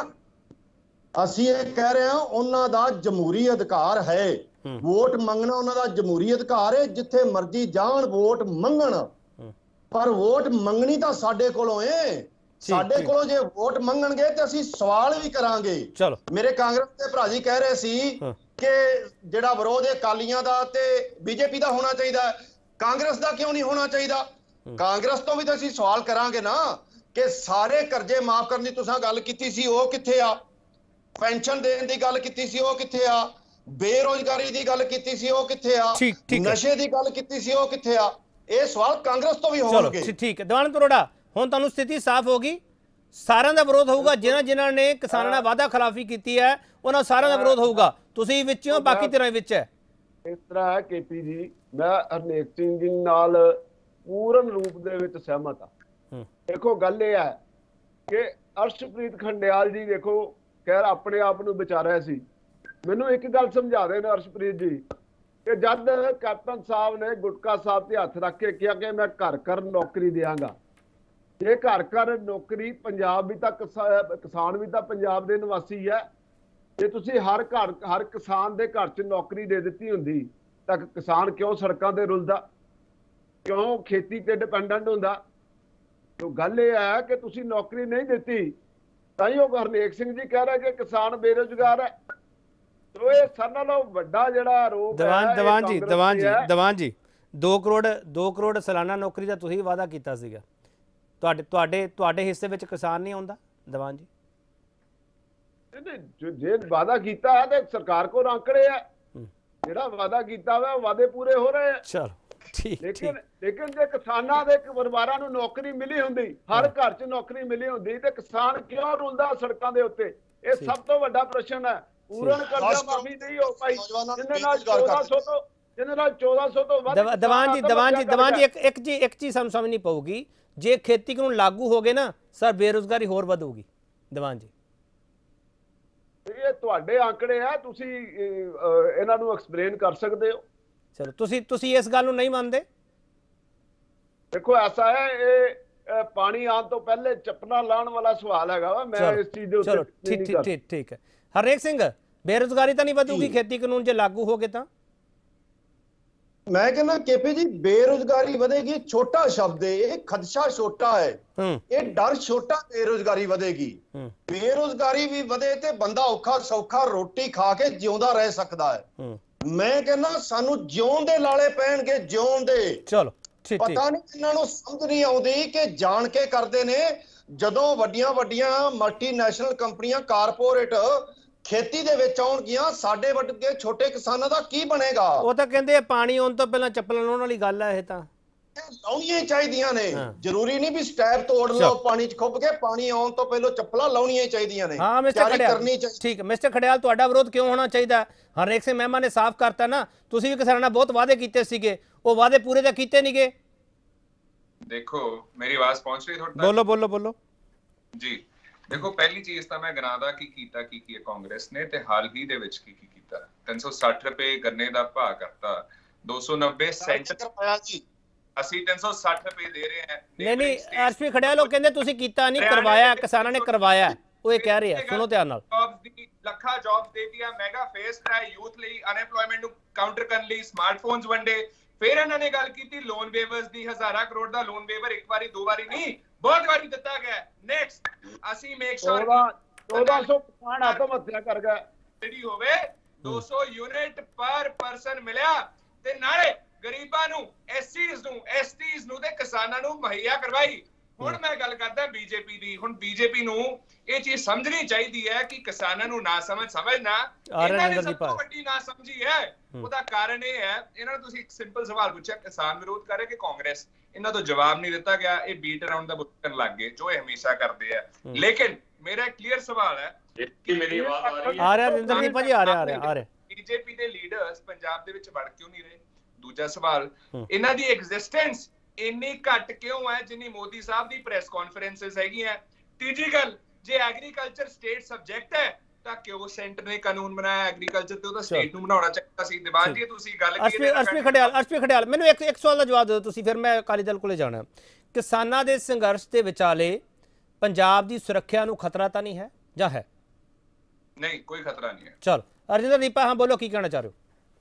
ਅਸੀਂ ਇਹ ਕਹਿ ਰਹੇ ਹਾਂ ਉਹਨਾਂ ਦਾ ਜਮਹੂਰੀ ਅਧਿਕਾਰ ਹੈ, ਵੋਟ ਮੰਗਣਾ ਉਹਨਾਂ ਦਾ ਜਮਹੂਰੀ ਅਧਿਕਾਰ ਹੈ, ਜਿੱਥੇ ਮਰਜ਼ੀ ਜਾਣ ਵੋਟ ਮੰਗਣ, ਪਰ ਵੋਟ ਮੰਗਣੀ ਤਾਂ ਸਾਡੇ ਕੋਲੋਂ ਏ। ਸਾਡੇ ਕੋਲੋਂ ਜੇ ਵੋਟ ਮੰਗਣਗੇ ਤੇ ਅਸੀਂ ਸਵਾਲ ਵੀ ਕਰਾਂਗੇ। ਚਲੋ, ਮੇਰੇ ਕਾਂਗਰਸ ਦੇ ਭਰਾ ਜੀ ਕਹਿ ਰਹੇ ਸੀ ਕਿ ਜਿਹੜਾ ਵਿਰੋਧ ਹੈ ਅਕਾਲੀਆਂ ਦਾ ਤੇ ਬੀਜੇਪੀ ਦਾ ਹੋਣਾ ਚਾਹੀਦਾ, ਕਾਂਗਰਸ ਦਾ ਕਿਉਂ ਨਹੀਂ ਹੋਣਾ ਚਾਹੀਦਾ? ਕਾਂਗਰਸ ਤੋਂ ਵੀ ਤਾਂ ਅਸੀਂ ਸਵਾਲ ਕਰਾਂਗੇ ਨਾ ਕਿ ਸਾਰੇ ਕਰਜ਼ੇ ਮਾਫ ਕਰਨ ਦੀ ਤੁਸੀਂ ਗੱਲ ਕੀਤੀ ਸੀ, ਉਹ ਕਿੱਥੇ ਆ? ਪੈਨਸ਼ਨ ਦੇਣ ਦੀ ਗੱਲ ਕੀਤੀ ਸੀ, ਉਹ ਕਿੱਥੇ ਆ? ਬੇਰੋਜ਼ਗਾਰੀ ਦੀ ਗੱਲ ਕੀਤੀ ਸੀ, ਉਹ ਕਿੱਥੇ ਆ? ਨਸ਼ੇ ਦੀ ਗੱਲ ਕੀਤੀ ਸੀ, ਉਹ ਕਿੱਥੇ ਆ? ਇਹ ਸਵਾਲ ਕਾਂਗਰਸ ਤੋਂ ਵੀ ਹੋਣਗੇ। ਠੀਕ ਹੈ ਦੀਵਾਨ ਤਰੋੜਾ, ਹੁਣ ਤੁਹਾਨੂੰ ਸਥਿਤੀ ਸਾਫ਼ ਹੋ ਗਈ, ਸਾਰਿਆਂ ਦਾ ਵਿਰੋਧ ਹੋਊਗਾ, ਜਿਨ੍ਹਾਂ ਨੇ ਕਿਸਾਨਾਂ ਨਾਲ ਵਾਅਦਾ ਖਿਲਾਫੀ ਕੀਤੀ ਹੈ ਉਹਨਾਂ ਸਾਰਿਆਂ ਦਾ ਵਿਰੋਧ ਹੋਊਗਾ, ਤੁਸੀਂ ਵਿੱਚੋਂ ਬਾਕੀ ਧਿਰਾਂ ਵਿੱਚ ਹੈ। ਇਸ ਤਰ੍ਹਾਂ ਹੈ ਕੇਪੀ ਜੀ, ਮੈਂ ਹਰਨੇਕ ਸਿੰਘ ਜੀ ਨਾਲ ਪੂਰਨ ਰੂਪ ਦੇ ਵਿੱਚ ਸਹਿਮਤ ਹਾਂ। ਦੇਖੋ ਗੱਲ ਇਹ ਹੈ ਕਿ ਅਰਸ਼ਪ੍ਰੀਤ ਖੰਡਿਆਲ ਜੀ ਦੇਖੋ ਖੈਰ ਆਪਣੇ ਆਪ ਨੂੰ ਬਚਾ ਰਹੇ ਸੀ। ਮੈਨੂੰ ਇੱਕ ਗੱਲ ਸਮਝਾ ਦੇ ਨਾ ਅਰਸ਼ਪ੍ਰੀਤ ਜੀ, ਕਿ ਜਦ ਕੈਪਟਨ ਸਾਹਿਬ ਨੇ ਗੁਟਕਾ ਸਾਹਿਬ ਤੇ ਹੱਥ ਰੱਖ ਕੇ ਕਿਹਾ ਕਿ ਮੈਂ ਘਰ ਘਰ ਨੌਕਰੀ ਦਿਆਂਗਾ, ਇਹ ਘਰ ਘਰ ਨੌਕਰੀ ਪੰਜਾਬ ਵੀ ਤਾਂ ਕਿਸਾਨ ਵੀ ਤਾਂ ਪੰਜਾਬ ਦੇ ਨਿਵਾਸੀ ਹੈ, ਜੇ ਤੁਸੀਂ ਹਰ ਕਿਸਾਨ ਦੇ ਘਰ 'ਚ ਨੌਕਰੀ ਦੇ ਦਿੱਤੀ ਹੁੰਦੀ ਤਾਂ ਕਿਸਾਨ ਕਿਉਂ ਸੜਕਾਂ ਤੇ ਰੁਲਦਾ? ਕਿਉਂ ਖੇਤੀ ਤੇ ਡਿਪੈਂਡੈਂਟ ਹੁੰਦਾ। ਤੋ ਗੱਲ ਇਹ ਹੈ ਕਿ ਤੁਸੀਂ ਨੌਕਰੀ ਨਹੀਂ ਦਿੱਤੀ, ਤਾਂ ਹੀ ਉਹ ਹਰਨੇਕ ਸਿੰਘ ਜੀ ਕਹਿ ਰਿਹਾ ਕਿ ਕਿਸਾਨ ਬੇਰੁਜ਼ਗਾਰ ਹੈ। ਤੋ ਇਹ ਸਾਰਿਆਂ ਨਾਲੋਂ ਵੱਡਾ ਜਿਹੜਾ ਆਰੋਪ ਹੈ ਦੀਵਾਨ ਜੀ 2 ਕਰੋੜ ਸਾਲਾਨਾ ਨੌਕਰੀ ਦਾ ਤੁਸੀਂ ਵਾਅਦਾ ਕੀਤਾ ਸੀਗਾ, ਤੁਹਾਡੇ ਹਿੱਸੇ ਵਿੱਚ ਕਿਸਾਨ ਨਹੀਂ ਆਉਂਦਾ ਦੀਵਾਨ ਜੀ? ਜੇ ਵਾਅਦਾ ਕੀਤਾ ਹੈ ਤੇ ਸਰਕਾਰ ਕੋਲ ਆંકੜੇ ਹੈ, ਜਿਹੜਾ ਵਾਅਦਾ ਕੀਤਾ ਵਾ ਵਾਅਦੇ ਪੂਰੇ ਹੋ ਰਹੇ ਆ। ਚਲੋ ਠੀਕ। ਲੇਕਿਨ ਜੇ ਕਿਸਾਨਾਂ ਦੇ ਪਰਿਵਾਰਾਂ ਨੂੰ ਨੌਕਰੀ ਮਿਲੀ ਹੁੰਦੀ, ਹਰ ਘਰ 'ਚ ਨੌਕਰੀ ਮਿਲੀ ਹੁੰਦੀ, ਤੇ ਕਿਸਾਨ ਕਿਉਂ ਰੁਲਦਾ ਸੜਕਾਂ ਦੇ ਉੱਤੇ? ਇਹ ਸਭ ਤੋਂ ਵੱਡਾ ਪ੍ਰਸ਼ਨ ਹੈ। ਪੂਰਨ ਕਰਜ਼ਾ ਮਾਫੀ ਨਹੀਂ ਹੋ ਪਾਈ, ਜਿਹਦੇ ਨਾਲ 1400 ਤੋਂ ਵੱਧ। ਦੀਵਾਨ ਜੀ ਇੱਕ ਚੀਜ਼ ਸਾਨੂੰ ਸਮਝਣੀ ਪਊਗੀ, ਜੇ ਖੇਤੀ ਕਾਨੂੰਨ ਲਾਗੂ ਹੋ ਗਏ ਨਾ ਸਰ, ਬੇਰੁਜ਼ਗਾਰੀ ਹੋਰ ਵਧੂਗੀ। ਦੀਵਾਨ ਜੀ ਇਹ ਤੁਹਾਡੇ ਆંકੜੇ ਆ, ਤੁਸੀਂ ਇਹਨਾਂ ਨੂੰ ਐਕਸਪਲੇਨ ਕਰ ਸਕਦੇ ਹੋ। ਚਲੋ ਤੁਸੀਂ ਇਸ ਗੱਲ ਨੂੰ ਨਹੀਂ ਮੰਨਦੇ? ਦੇਖੋ ਐਸਾ ਹੈ, ਇਹ ਪਾਣੀ ਆਉਣ ਤੋਂ ਪਹਿਲੇ ਚੱਪਣਾ ਲਾਉਣ ਵਾਲਾ ਸਵਾਲ ਹੈਗਾ ਵਾ। ਮੈਂ ਇਸ ਚੀਜ਼ ਦੇ ਉੱਤੇ ਚਲੋ ਠੀਕ ਹੈ। ਹਰਨੇਕ ਸਿੰਘ, ਬੇਰੁਜ਼ਗਾਰੀ ਤਾਂ ਨਹੀਂ ਵਧੂਗੀ ਖੇਤੀ ਕਾਨੂੰਨ ਜੇ ਲਾਗੂ ਹੋ ਗਏ ਤਾਂ? ਮੈਂ ਕਹਿੰਦਾ ਕੇਪੀ ਜੀ, ਬੇਰੁਜ਼ਗਾਰੀ ਵਧੇਗੀ ਛੋਟਾ ਸ਼ਬਦ ਹੈ, ਇਹ ਖਦਸ਼ਾ ਛੋਟਾ ਹੈ, ਇਹ ਡਰ ਛੋਟਾ। ਬੇਰੁਜ਼ਗਾਰੀ ਵਧੇਗੀ, ਬੇਰੁਜ਼ਗਾਰੀ ਵੀ ਵਧੇ ਤੇ ਬੰਦਾ ਔਖਾ ਸੌਖਾ ਰੋਟੀ ਖਾ ਕੇ ਜਿਉਂਦਾ ਰਹਿ ਸਕਦਾ ਹੈ। ਮੈਂ ਕਹਿੰਦਾ ਸਾਨੂੰ ਜਿਉਣ ਦੇ ਲਾਲੇ ਪੈਣਗੇ, ਜਿਉਣ ਦੇ। ਚਲੋ ਪਤਾ ਨਹੀਂ ਇਹਨਾਂ ਨੂੰ ਸਮਝ ਨਹੀਂ ਆਉਂਦੀ ਕਿ ਜਾਣ ਕੇ ਕਰਦੇ ਨੇ। ਜਦੋਂ ਵੱਡੀਆਂ ਮਲਟੀਨੈਸ਼ਨਲ ਕੰਪਨੀਆਂ ਕਾਰਪੋਰੇਟ ਖੇਤੀ ਦੇ ਵਿੱਚ ਆਉਣਗੀਆਂ, ਸਾਡੇ ਵੱਡੇ ਛੋਟੇ ਕਿਸਾਨਾਂ ਦਾ ਕੀ ਬਣੇਗਾ? ਉਹ ਤਾਂ ਕਹਿੰਦੇ ਪਾਣੀ ਆਉਣ ਤੋਂ ਪਹਿਲਾਂ ਚੱਪਲਾਂ ਲਾਉਣ ਵਾਲੀ ਗੱਲ ਹੈ। ਇਹ ਤਾਂ ਲਾਉਣੀਆਂ ਹੀ ਚਾਹੀਦੀਆਂ ਨੇ, ਜ਼ਰੂਰੀ ਨਹੀਂ ਵੀ ਸਟੈਪ ਤੋੜ ਲਓ ਪਾਣੀ 'ਚ ਖੁੱਭ ਕੇ। ਪਾਣੀ ਆਉਣ ਤੋਂ ਪਹਿਲਾਂ ਚੱਪਲਾਂ ਲਾਉਣੀਆਂ ਹੀ ਚਾਹੀਦੀਆਂ ਨੇ। ਹਾਂ ਮਿਸਟਰ ਖੜਿਆਲ, ਠੀਕ ਹੈ ਮਿਸਟਰ ਖੜਿਆਲ, ਤੁਹਾਡਾ ਵਿਰੋਧ ਕਿਉਂ ਹੋਣਾ ਚਾਹੀਦਾ? ਹਰਨੇਕ ਸਿੰਘ ਮਹਿਮਾ ਨੇ ਸਾਫ਼ ਕਰਤਾ ਨਾ, ਤੁਸੀਂ ਵੀ ਕਿਸਾਨਾਂ ਨਾਲ ਬਹੁਤ ਵਾਅਦੇ ਕੀਤੇ ਸੀਗੇ, ਉਹ ਵਾਅਦੇ ਪੂਰੇ ਤਾਂ ਕੀਤੇ ਨਹੀਂ ਗਏ। ਦੇਖੋ ਮੇਰੀ ਆਵਾਜ਼ ਪਹੁੰਚ ਰਹੀ ਤੁਹਾਡੇ ਤੱਕ? ਬੋਲੋ ਜੀ। ਦੇਖੋ ਪਹਿਲੀ ਚੀਜ਼ ਤਾਂ ਮੈਂ ਗਿਣਾਦਾ ਕੀ ਕੀਤਾ ਕਾਂਗਰਸ ਨੇ, ਤੇ ਹਾਲ ਹੀ ਦੇ ਵਿੱਚ ਕੀ ਕੀਤਾ। 360 ਰੁਪਏ ਗੰਨੇ ਦਾ ਭਾਅ ਕਰਤਾ, 290 ਸੈਂਟ ਕਰਵਾਇਆ ਜੀ। ਅਸੀਂ 360 ਰੁਪਏ ਦੇ ਰਹੇ ਹਾਂ। ਨਹੀਂ ਐਸਪੀ ਖੜਿਆਲ ਉਹ ਕਹਿੰਦੇ ਤੁਸੀਂ ਕੀਤਾ ਨਹੀਂ, ਕਰਵਾਇਆ, ਕਿਸਾਨਾਂ ਨੇ ਕਰਵਾਇਆ, ਉਹ ਇਹ ਕਹਿ ਰਹੇ ਆ। ਸੁਣੋ ਧਿਆਨ ਨਾਲ। ਲੱਖਾਂ ਜੌਬਸ ਦੇਤੀਆਂ, ਮੈਗਾ ਫੇਸ ਟਰਾਈ ਯੂਥ ਲਈ, ਅਨਐਮਪਲੋਇਮੈਂਟ ਨੂੰ ਕਾਊਂਟਰ ਕਰਨ ਲਈ ਸਮਾਰਟਫੋਨਸ ਵੰਡੇ। ਫਿਰ ਇਹਨਾਂ ਨੇ ਗੱਲ ਕੀਤੀ ਲੋਨ ਵੇਵਰਸ ਦੀ, 1000 ਕਰੋੜ ਦਾ ਲੋਨ ਵੇਵਰ ਇੱਕ ਵਾਰੀ ਦੋ ਵਾਰੀ ਨਹੀਂ, ਬਹੁਤ ਵਾਰੀ ਦਿੱਤਾ ਗਿਆ। ਨੈਕਸਟ ਅਸੀਂ ਮੇਕ ਸ਼ੋਰ 1400 ਆਤਮ ਹੱਤਿਆ ਕਰ ਗਿਆ ਜਿਹੜੀ ਹੋਵੇ, 200 ਯੂਨਿਟ ਪਰ ਪਰਸਨ ਮਿਲਿਆ, ਤੇ ਨਾਲੇ ਗਰੀਬਾਂ ਨੂੰ, ਐਸਟੀਜ਼ ਨੂੰ ਤੇ ਕਿਸਾਨਾਂ ਨੂੰ ਮੁਹੱਈਆ ਕਰਵਾਈ। ਹੁਣ ਮੈਂ ਗੱਲ ਕਰਦਾ ਬੀਜੇਪੀ ਦੀ। ਹੁਣ ਬੀਜੇਪੀ ਨੂੰ ਇਹ ਚੀਜ਼ ਸਮਝਣੀ ਚਾਹੀਦੀ ਹੈ ਕਿ ਕਿਸਾਨਾਂ ਨੂੰ ਨਾ ਸਮਝਣਾ ਇਹਨਾਂ ਦੀ ਸਭ ਤੋਂ ਵੱਡੀ ਨਾ ਸਮਝੀ ਹੈ। ਉਹਦਾ ਕਾਰਨ ਇਹ ਹੈ, ਇਹਨਾਂ ਨੂੰ ਤੁਸੀਂ ਇੱਕ ਸਿੰਪਲ ਸਵਾਲ ਪੁੱਛਿਆ ਕਿਸਾਨ ਵਿਰੋਧ ਕਰ ਰਹੇ ਕਿ ਕਾਂਗਰਸ, ਇਹਨਾਂ ਤੋਂ ਜਵਾਬ ਨਹੀਂ ਦਿੱਤਾ ਗਿਆ। ਇਹ ਬੀਟ ਅਰਾਊਂਡ ਦਾ ਬੁੱਕ ਕਰਨ ਲੱਗ ਗਏ, ਜੋ ਇਹ ਹਮੇਸ਼ਾ ਕਰਦੇ ਆ। ਲੇਕਿਨ ਮੇਰਾ ਕਲੀਅਰ ਸਵਾਲ ਹੈ ਕਿ ਮੇਰੀ ਆਵਾਜ਼ ਆ ਰਿਹਾ ਰਿੰਦਰਦੀਪ ਭਾਜੀ? ਆ ਰਿਹਾ। ਬੀਜੇਪੀ ਦੇ ਲੀਡਰਸ ਪੰਜਾਬ ਦੇ ਵਿੱਚ ਵੜ ਕਿਉਂ ਨਹੀਂ ਰਹੇ? ਦੂਜਾ ਸਵਾਲ, ਇਹਨਾਂ ਦੀ ਐਗਜ਼ਿਸਟੈਂਸ ਇੰਨੀ ਘੱਟ ਕਿਉਂ ਹੈ ਜਿੰਨੀ ਮੋਦੀ ਸਾਹਿਬ ਦੀ ਪ੍ਰੈਸ ਕਾਨਫਰੰਸਸ ਹੈਗੀਆਂ? ਤੀਜੀ ਗੱਲ, ਜੇ ਐਗਰੀਕਲਚਰ ਸਟੇਟ ਸਬਜੈਕਟ ਹੈ ਤਾਂ ਕਿਉਂ ਸੈਂਟਰ ਨੇ ਕਾਨੂੰਨ ਬਣਾਇਆ ਐਗਰੀਕਲਚਰ ਤੇ? ਉਹਦਾ ਸਟੇਟ ਨੂੰ ਬਣਾਉਣਾ ਚਾਹੀਦਾ ਸੀ। ਦੀਵਾਨ ਜੀ ਤੁਸੀਂ ਗੱਲ ਕੀਤੀ। ਅਰਸ਼ਪੀ ਖੜਿਆਲ ਮੈਨੂੰ ਇੱਕ ਸਵਾਲ ਦਾ ਜਵਾਬ ਦਿਓ ਤੁਸੀਂ, ਫਿਰ ਮੈਂ ਅਕਾਲੀ ਦਲ ਕੋਲੇ ਜਾਣਾ। ਕਿਸਾਨਾਂ ਦੇ ਸੰਘਰਸ਼ ਦੇ ਵਿਚਾਲੇ ਪੰਜਾਬ ਦੀ ਸੁਰੱਖਿਆ ਨੂੰ ਖਤਰਾ ਤਾਂ ਨਹੀਂ ਹੈ ਜਾਂ ਹੈ? ਨਹੀਂ, ਕੋਈ ਖਤਰਾ ਨਹੀਂ ਹੈ। ਚਲੋ ਅਰਜਿੰਦਰ ਹਾਂ ਬੋਲੋ, ਕੀ ਕਹਿਣਾ ਚਾਹ ਰਹੇ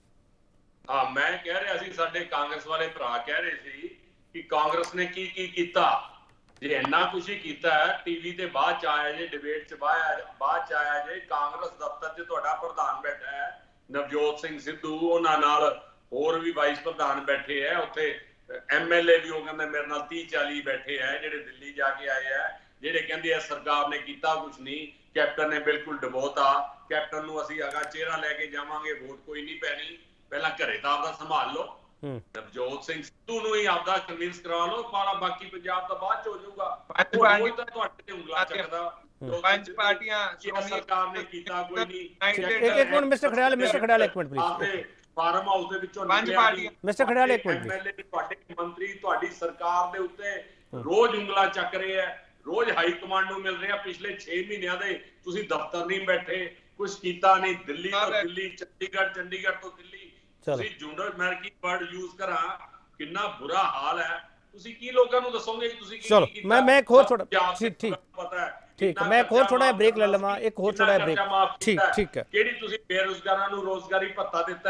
ਹੋ? ਮੈਂ ਕਹਿ ਰਿਹਾ ਸੀ, ਸਾਡੇ ਕਾਂਗਰਸ ਵਾਲੇ ਭਰਾ ਕਹਿ ਰਹੇ ਸੀ ਕਿ ਕਾਂਗਰਸ ਨੇ ਕੀ ਕੀਤਾ। ਜੇ ਇੰਨਾ ਕੁਛ ਹੀ ਕੀਤਾ ਹੈ, ਟੀਵੀ ਤੇ ਬਾਅਦ ਚ ਆਇਆ ਜੇ, ਡਿਬੇਟ ਚ ਬਾਅਦ ਚ ਆਇਆ ਜੇ। ਕਾਂਗਰਸ ਦਫ਼ਤਰ 'ਚ ਤੁਹਾਡਾ ਪ੍ਰਧਾਨ ਬੈਠਾ ਹੈ ਨਵਜੋਤ ਸਿੰਘ ਸਿੱਧੂ, ਉਹਨਾਂ ਨਾਲ ਹੋਰ ਵੀ ਵਾਈਸ ਪ੍ਰਧਾਨ ਬੈਠੇ ਹੈ, ਉੱਥੇ ਐਮਐਲਏ ਵੀ ਉਹ ਕਹਿੰਦੇ ਮੇਰੇ ਨਾਲ 30-40 ਬੈਠੇ ਹੈ ਜਿਹੜੇ ਦਿੱਲੀ ਜਾ ਕੇ ਆਏ ਹੈ, ਜਿਹੜੇ ਕਹਿੰਦੇ ਆ ਸਰਕਾਰ ਨੇ ਕੀਤਾ ਕੁਛ ਨਹੀਂ, ਕੈਪਟਨ ਨੇ ਬਿਲਕੁਲ ਡਬੋਤਾ, ਕੈਪਟਨ ਨੂੰ ਅਸੀਂ ਅਗਾ ਚਿਹਰਾ ਲੈ ਕੇ ਜਾਵਾਂਗੇ, ਵੋਟ ਕੋਈ ਨਹੀਂ ਪੈਣੀ, ਪਹਿਲਾਂ ਘਰੇ ਤਾਂ ਆਪਦਾ ਸੰਭਾਲ ਲਓ। ਨਵਜੋਤ ਸਿੰਘ ਸਿੱਧੂ ਨੂੰ ਹੀ ਆਪਦਾ ਕਨਵਿੰਸ ਕਰਾ ਲਓ, ਬਾਕੀ ਪੰਜਾਬ ਤਾਂ ਬਾਅਦ ਚ ਹੋ ਜਾਊਗਾ। ਤੁਹਾਡੇ ਤੇ ਉਂਗਲਾਂ ਚੱਕਦਾ, ਪੰਜ ਪਾਰਟੀਆਂ ਸਰਕਾਰ ਨੇ ਕੀਤਾ ਕੋਈ ਨਹੀਂ। ਇੱਕ ਮਿੰਟ ਮਿਸਟਰ ਖੜਿਆਲ, ਇੱਕ ਮਿੰਟ ਪਲੀਜ਼। ਆਪਦੇ ਫਾਰਮ ਹਾਊਸ ਦੇ ਵਿੱਚੋਂ ਪੰਜ ਪਾਰਟੀਆਂ, ਮਿਸਟਰ ਖੜਿਆਲ ਇੱਕ ਮਿੰਟ, ਐਮਐਲਏ ਤੁਹਾਡੇ ਮੰਤਰੀ ਤੁਹਾਡੀ ਸਰਕਾਰ ਦੇ ਉੱਤੇ ਰੋਜ਼ ਉਂਗਲਾਂ ਚੱਕ ਰਹੇ ਆ, ਰੋਜ਼ ਹਾਈ ਕਮਾਂਡ ਨੂੰ ਮਿਲ ਰਹੇ ਆ। ਪਿਛਲੇ 6 ਮਹੀਨਿਆਂ ਦੇ ਤੁਸੀਂ ਦਫ਼ਤਰ ਨਹੀਂ ਬੈਠੇ, ਕੁਝ ਕੀਤਾ ਨਹੀਂ। ਦਿੱਲੀ ਤੋਂ ਦਿੱਲੀ, ਚੰਡੀਗੜ੍ਹ ਤੋਂ ਦਿੱਲੀ, ਤੁਸੀਂ ਜੂਨਰ ਮੈਂ ਕੀ ਵਰਡ ਯੂਜ਼ ਕਰਾਂ, ਕਿੰਨਾ ਬੁਰਾ ਹਾਲ ਹੈ। ਤੁਸੀਂ ਕੀ ਲੋਕਾਂ ਨੂੰ ਦੱਸੋਗੇ ਕਿ ਤੁਸੀਂ ਕੀ ਕੀਤਾ? ਚਲੋ ਮੈਂ ਇੱਕ ਹੋਰ ਥੋੜਾ ਪਤਾ ਹੈ, ਠੀਕ, ਮੈਂ ਇੱਕ ਹੋਰ ਥੋੜਾ ਬ੍ਰੇਕ ਲੈ ਲਵਾਂ, ਇੱਕ ਹੋਰ ਥੋੜਾ ਬ੍ਰੇਕ। ਠੀਕ ਹੈ। ਕਿਹੜੀ ਤੁਸੀਂ ਬੇਰੁਜ਼ਗਾਰਾਂ ਨੂੰ ਰੋਜ਼ਗਾਰੀ ਭੱਤਾ ਦਿੱਤਾ ਹੈ?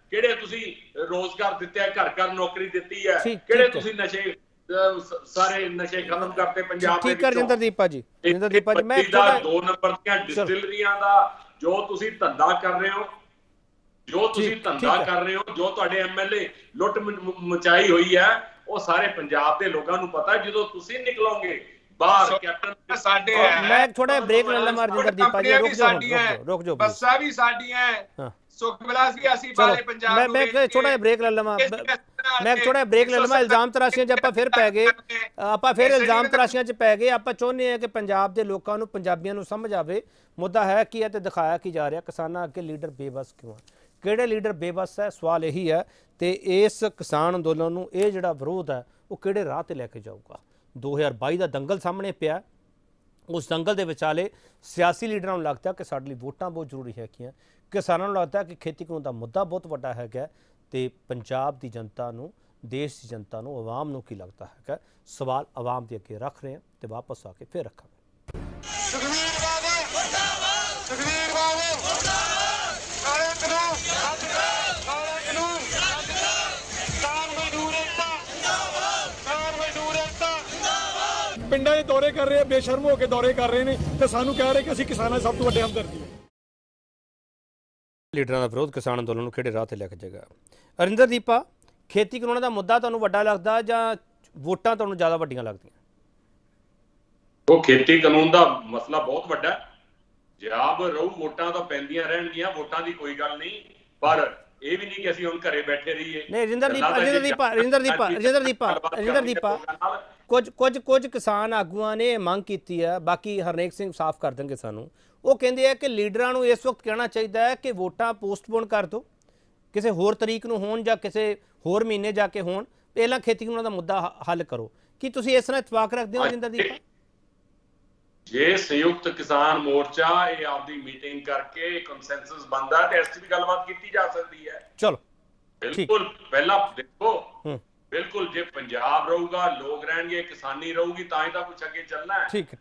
ਕਿਹੜੇ ਤੁਸੀਂ ਰੋਜ਼ਗਾਰ ਦਿੱਤੇ, ਘਰ ਘਰ ਨੌਕਰੀ ਦਿੱਤੀ ਹੈ, ਕਿਹੜੇ ਤੁਸੀਂ ਨਸ਼ੇ ਸਾਰੇ ਨਸ਼ੇ ਖਤਮ ਕਰਤੇ ਪੰਜਾਬ ਦੇ ਠੀਕ ਹੈ ਰਜਿੰਦਰਦੀਪ ਜੀ, ਰਜਿੰਦਰਦੀਪ ਜੀ, ਮੈਂ 2 ਨੰਬਰ ਦੀਆਂ ਡਿਸਟਿਲਰੀਆਂ ਦਾ ਜੋ ਤੁਸੀਂ ਧੰਦਾ ਕਰ ਰਹੇ ਹੋ, ਜੋ ਤੁਹਾਡੇ ਐਮਐਲਏ ਲੁੱਟ ਮਚਾਈ ਹੋਈ ਹੈ, ਉਹ ਸਾਰੇ ਪੰਜਾਬ ਦੇ ਲੋਕਾਂ ਨੂੰ ਪਤਾ। ਜਦੋਂ ਤੁਸੀਂ ਨਿਕਲੋਗੇ ਬਾਹਰ ਕੈਪਟਨ ਸਾਡੇ ਮੈਂ ਥੋੜਾ ਬ੍ਰੇਕ ਲੈ ਲਵਾਂ ਰਜਿੰਦਰਦੀਪ ਜੀ, ਰੁਕ ਜਾਓ ਬੱਸਾਂ ਵੀ ਸਾਡੀਆਂ ਹੈ, ਸੁਖ ਵਿਲਾਸ ਵੀ ਅਸੀਂ ਬਾਰੇ ਪੰਜਾਬ ਨੂੰ। ਮੈਂ ਥੋੜਾ ਬ੍ਰੇਕ ਲੈ ਲਵਾਂ, ਇਲਜ਼ਾਮ ਤਰਾਸ਼ੀਆਂ 'ਚ ਆਪਾਂ ਫਿਰ ਪੈ ਗਏ, ਇਲਜ਼ਾਮ ਤਰਾਸ਼ੀਆਂ 'ਚ ਪੈ ਗਏ। ਆਪਾਂ ਚਾਹੁੰਦੇ ਹਾਂ ਕਿ ਪੰਜਾਬ ਦੇ ਲੋਕਾਂ ਨੂੰ, ਪੰਜਾਬੀਆਂ ਨੂੰ ਸਮਝ ਆਵੇ ਮੁੱਦਾ ਹੈ ਕੀ ਹੈ ਤੇ ਦਿਖਾਇਆ ਕੀ ਜਾ ਰਿਹਾ। ਕਿਸਾਨਾਂ ਅੱਗੇ ਲੀਡਰ ਬੇਬਸ ਕਿਉਂ ਹੈ, ਕਿਹੜੇ ਲੀਡਰ ਬੇਬਸ ਹੈ, ਸਵਾਲ ਇਹੀ ਹੈ। ਤੇ ਇਸ ਕਿਸਾਨ ਅੰਦੋਲਨ ਨੂੰ ਇਹ ਜਿਹੜਾ ਵਿਰੋਧ ਹੈ ਉਹ ਕਿਹੜੇ ਰਾਹ ਤੇ ਲੈ ਕੇ ਜਾਊਗਾ। 2022 ਦਾ ਦੰਗਲ ਸਾਹਮਣੇ ਪਿਆ, ਉਸ ਦੰਗਲ ਦੇ ਵਿਚਾਲੇ ਸਿਆਸੀ ਲੀਡਰਾਂ ਨੂੰ ਲੱਗਦਾ ਕਿ ਸਾਡੇ ਲਈ ਵੋਟਾਂ ਬਹੁਤ ਜ਼ਰੂਰੀ ਹੈਗੀਆਂ, ਕਿਸਾਨਾਂ ਨੂੰ ਲੱਗਦਾ ਕਿ ਖੇਤੀ ਕਾਨੂੰਨ ਦਾ ਮੁੱਦਾ ਬਹੁਤ ਵੱਡਾ ਹੈਗਾ, ਤੇ ਪੰਜਾਬ ਦੀ ਜਨਤਾ ਨੂੰ, ਦੇਸ਼ ਦੀ ਜਨਤਾ ਨੂੰ, ਆਵਾਮ ਨੂੰ ਕੀ ਲੱਗਦਾ ਹੈਗਾ। ਸਵਾਲ ਆਵਾਮ ਦੇ ਅੱਗੇ ਰੱਖ ਰਹੇ ਹਾਂ ਤੇ ਵਾਪਸ ਆ ਕੇ ਫਿਰ ਰੱਖਾਂਗੇ। ਪਿੰਡਾਂ ਦੇ ਦੌਰੇ ਕਰ ਰਹੇ, ਬੇਸ਼ਰਮ ਹੋ ਕੇ ਦੌਰੇ ਕਰ ਰਹੇ ਨੇ ਤੇ ਸਾਨੂੰ ਕਹਿ ਰਹੇ ਕਿ ਅਸੀਂ ਕਿਸਾਨਾਂ ਦੇ ਸਭ ਤੋਂ ਵੱਡੇ ਹਮਦਰਦੀ ਹਾਂ। ਲੀਡਰਾਂ ਦਾ ਵਿਰੋਧ ਕਿਸਾਨ ਅੰਦੋਲਨ ਨੂੰ ਕਿਹੜੇ ਰਾਹ ਤੇ ਲੈ ਕੇ ਜਾਏਗਾ। ਅਰਿੰਦਰਦੀਪਾ, ਖੇਤੀ ਕਾਨੂੰਨ ਦਾ ਮੁੱਦਾ ਤੁਹਾਨੂੰ ਵੱਡਾ ਲੱਗਦਾ ਜਾਂ ਵੋਟਾਂ ਤੁਹਾਨੂੰ ਜ਼ਿਆਦਾ ਵੱਡੀਆਂ ਲੱਗਦੀਆਂ? ਉਹ ਖੇਤੀ ਕਾਨੂੰਨ ਦਾ ਮਸਲਾ ਬਹੁਤ ਵੱਡਾ ਹੈ, ਜਵਾਬ ਰਹੂ ਵੋਟਾਂ ਤਾਂ ਪੈਂਦੀਆਂ ਰਹਿਣਗੀਆਂ, ਵੋਟਾਂ ਦੀ ਕੋਈ ਗੱਲ ਨਹੀਂ, ਪਰ ਇਹ ਵੀ ਨਹੀਂ ਕਿ ਅਸੀਂ ਹੁਣ ਘਰੇ ਬੈਠੇ ਰਹੀਏ। ਨਹੀਂ ਰਜਿੰਦਰਦੀਪਾ, ਕੁਝ ਕਿਸਾਨ ਆਗੂਆਂ ਨੇ ਮੰਗ ਕੀਤੀ ਹੈ, ਬਾਕੀ ਹਰਨੇਕ ਸਿੰਘ ਸਾਫ਼ ਕਰ ਦੇਣਗੇ ਸਾਨੂੰ। ਉਹ ਕਹਿੰਦੇ ਆ ਕਿ ਲੀਡਰਾਂ ਨੂੰ ਇਸ ਵਕਤ ਕਹਿਣਾ ਚਾਹੀਦਾ ਹੈ ਕਿ ਵੋਟਾਂ ਪੋਸਟਪੋਨ ਕਰ ਦਿਓ, ਕਿਸੇ ਹੋਰ ਤਰੀਕ ਨੂੰ ਹੋਣ ਜਾਂ ਕਿਸੇ ਹੋਰ ਮਹੀਨੇ ਜਾ ਕੇ ਹੋਣ, ਪਹਿਲਾਂ ਖੇਤੀ ਕਾਨੂੰਨ ਦਾ ਮੁੱਦਾ ਹੱਲ ਕਰੋ। ਕੀ ਤੁਸੀਂ ਇਸ ਤਰ੍ਹਾਂ ਇਤਫਾਕ ਰੱਖਦੇ ਹੋ ਰਜਿੰਦਰਦੀਪ? ਜੇ ਸੰਯੁਕਤ ਕਿਸਾਨ ਮੋਰਚਾ ਇਹ ਆਪਦੀ ਮੀਟਿੰਗ ਕਰਕੇ ਕੰਸੈਂਸਸ ਬਣਦਾ ਤੇ ਇਸ ਤੇ ਵੀ ਗੱਲਬਾਤ ਕੀਤੀ ਜਾ ਸਕਦੀ ਹੈ। ਚਲੋ ਬਿਲਕੁਲ, ਪਹਿਲਾਂ ਦੇਖੋ, ਬਿਲਕੁਲ ਜੇ ਪੰਜਾਬ ਰਹੂਗਾ, ਲੋਕ ਰਹਿਣਗੇ, ਕਿਸਾਨੀ ਰਹੂਗੀ, ਤਾਂ ਹੀ ਤਾਂ ਕੁਝ ਅੱਗੇ ਚੱਲਣਾ ਹੈ। ਠੀਕ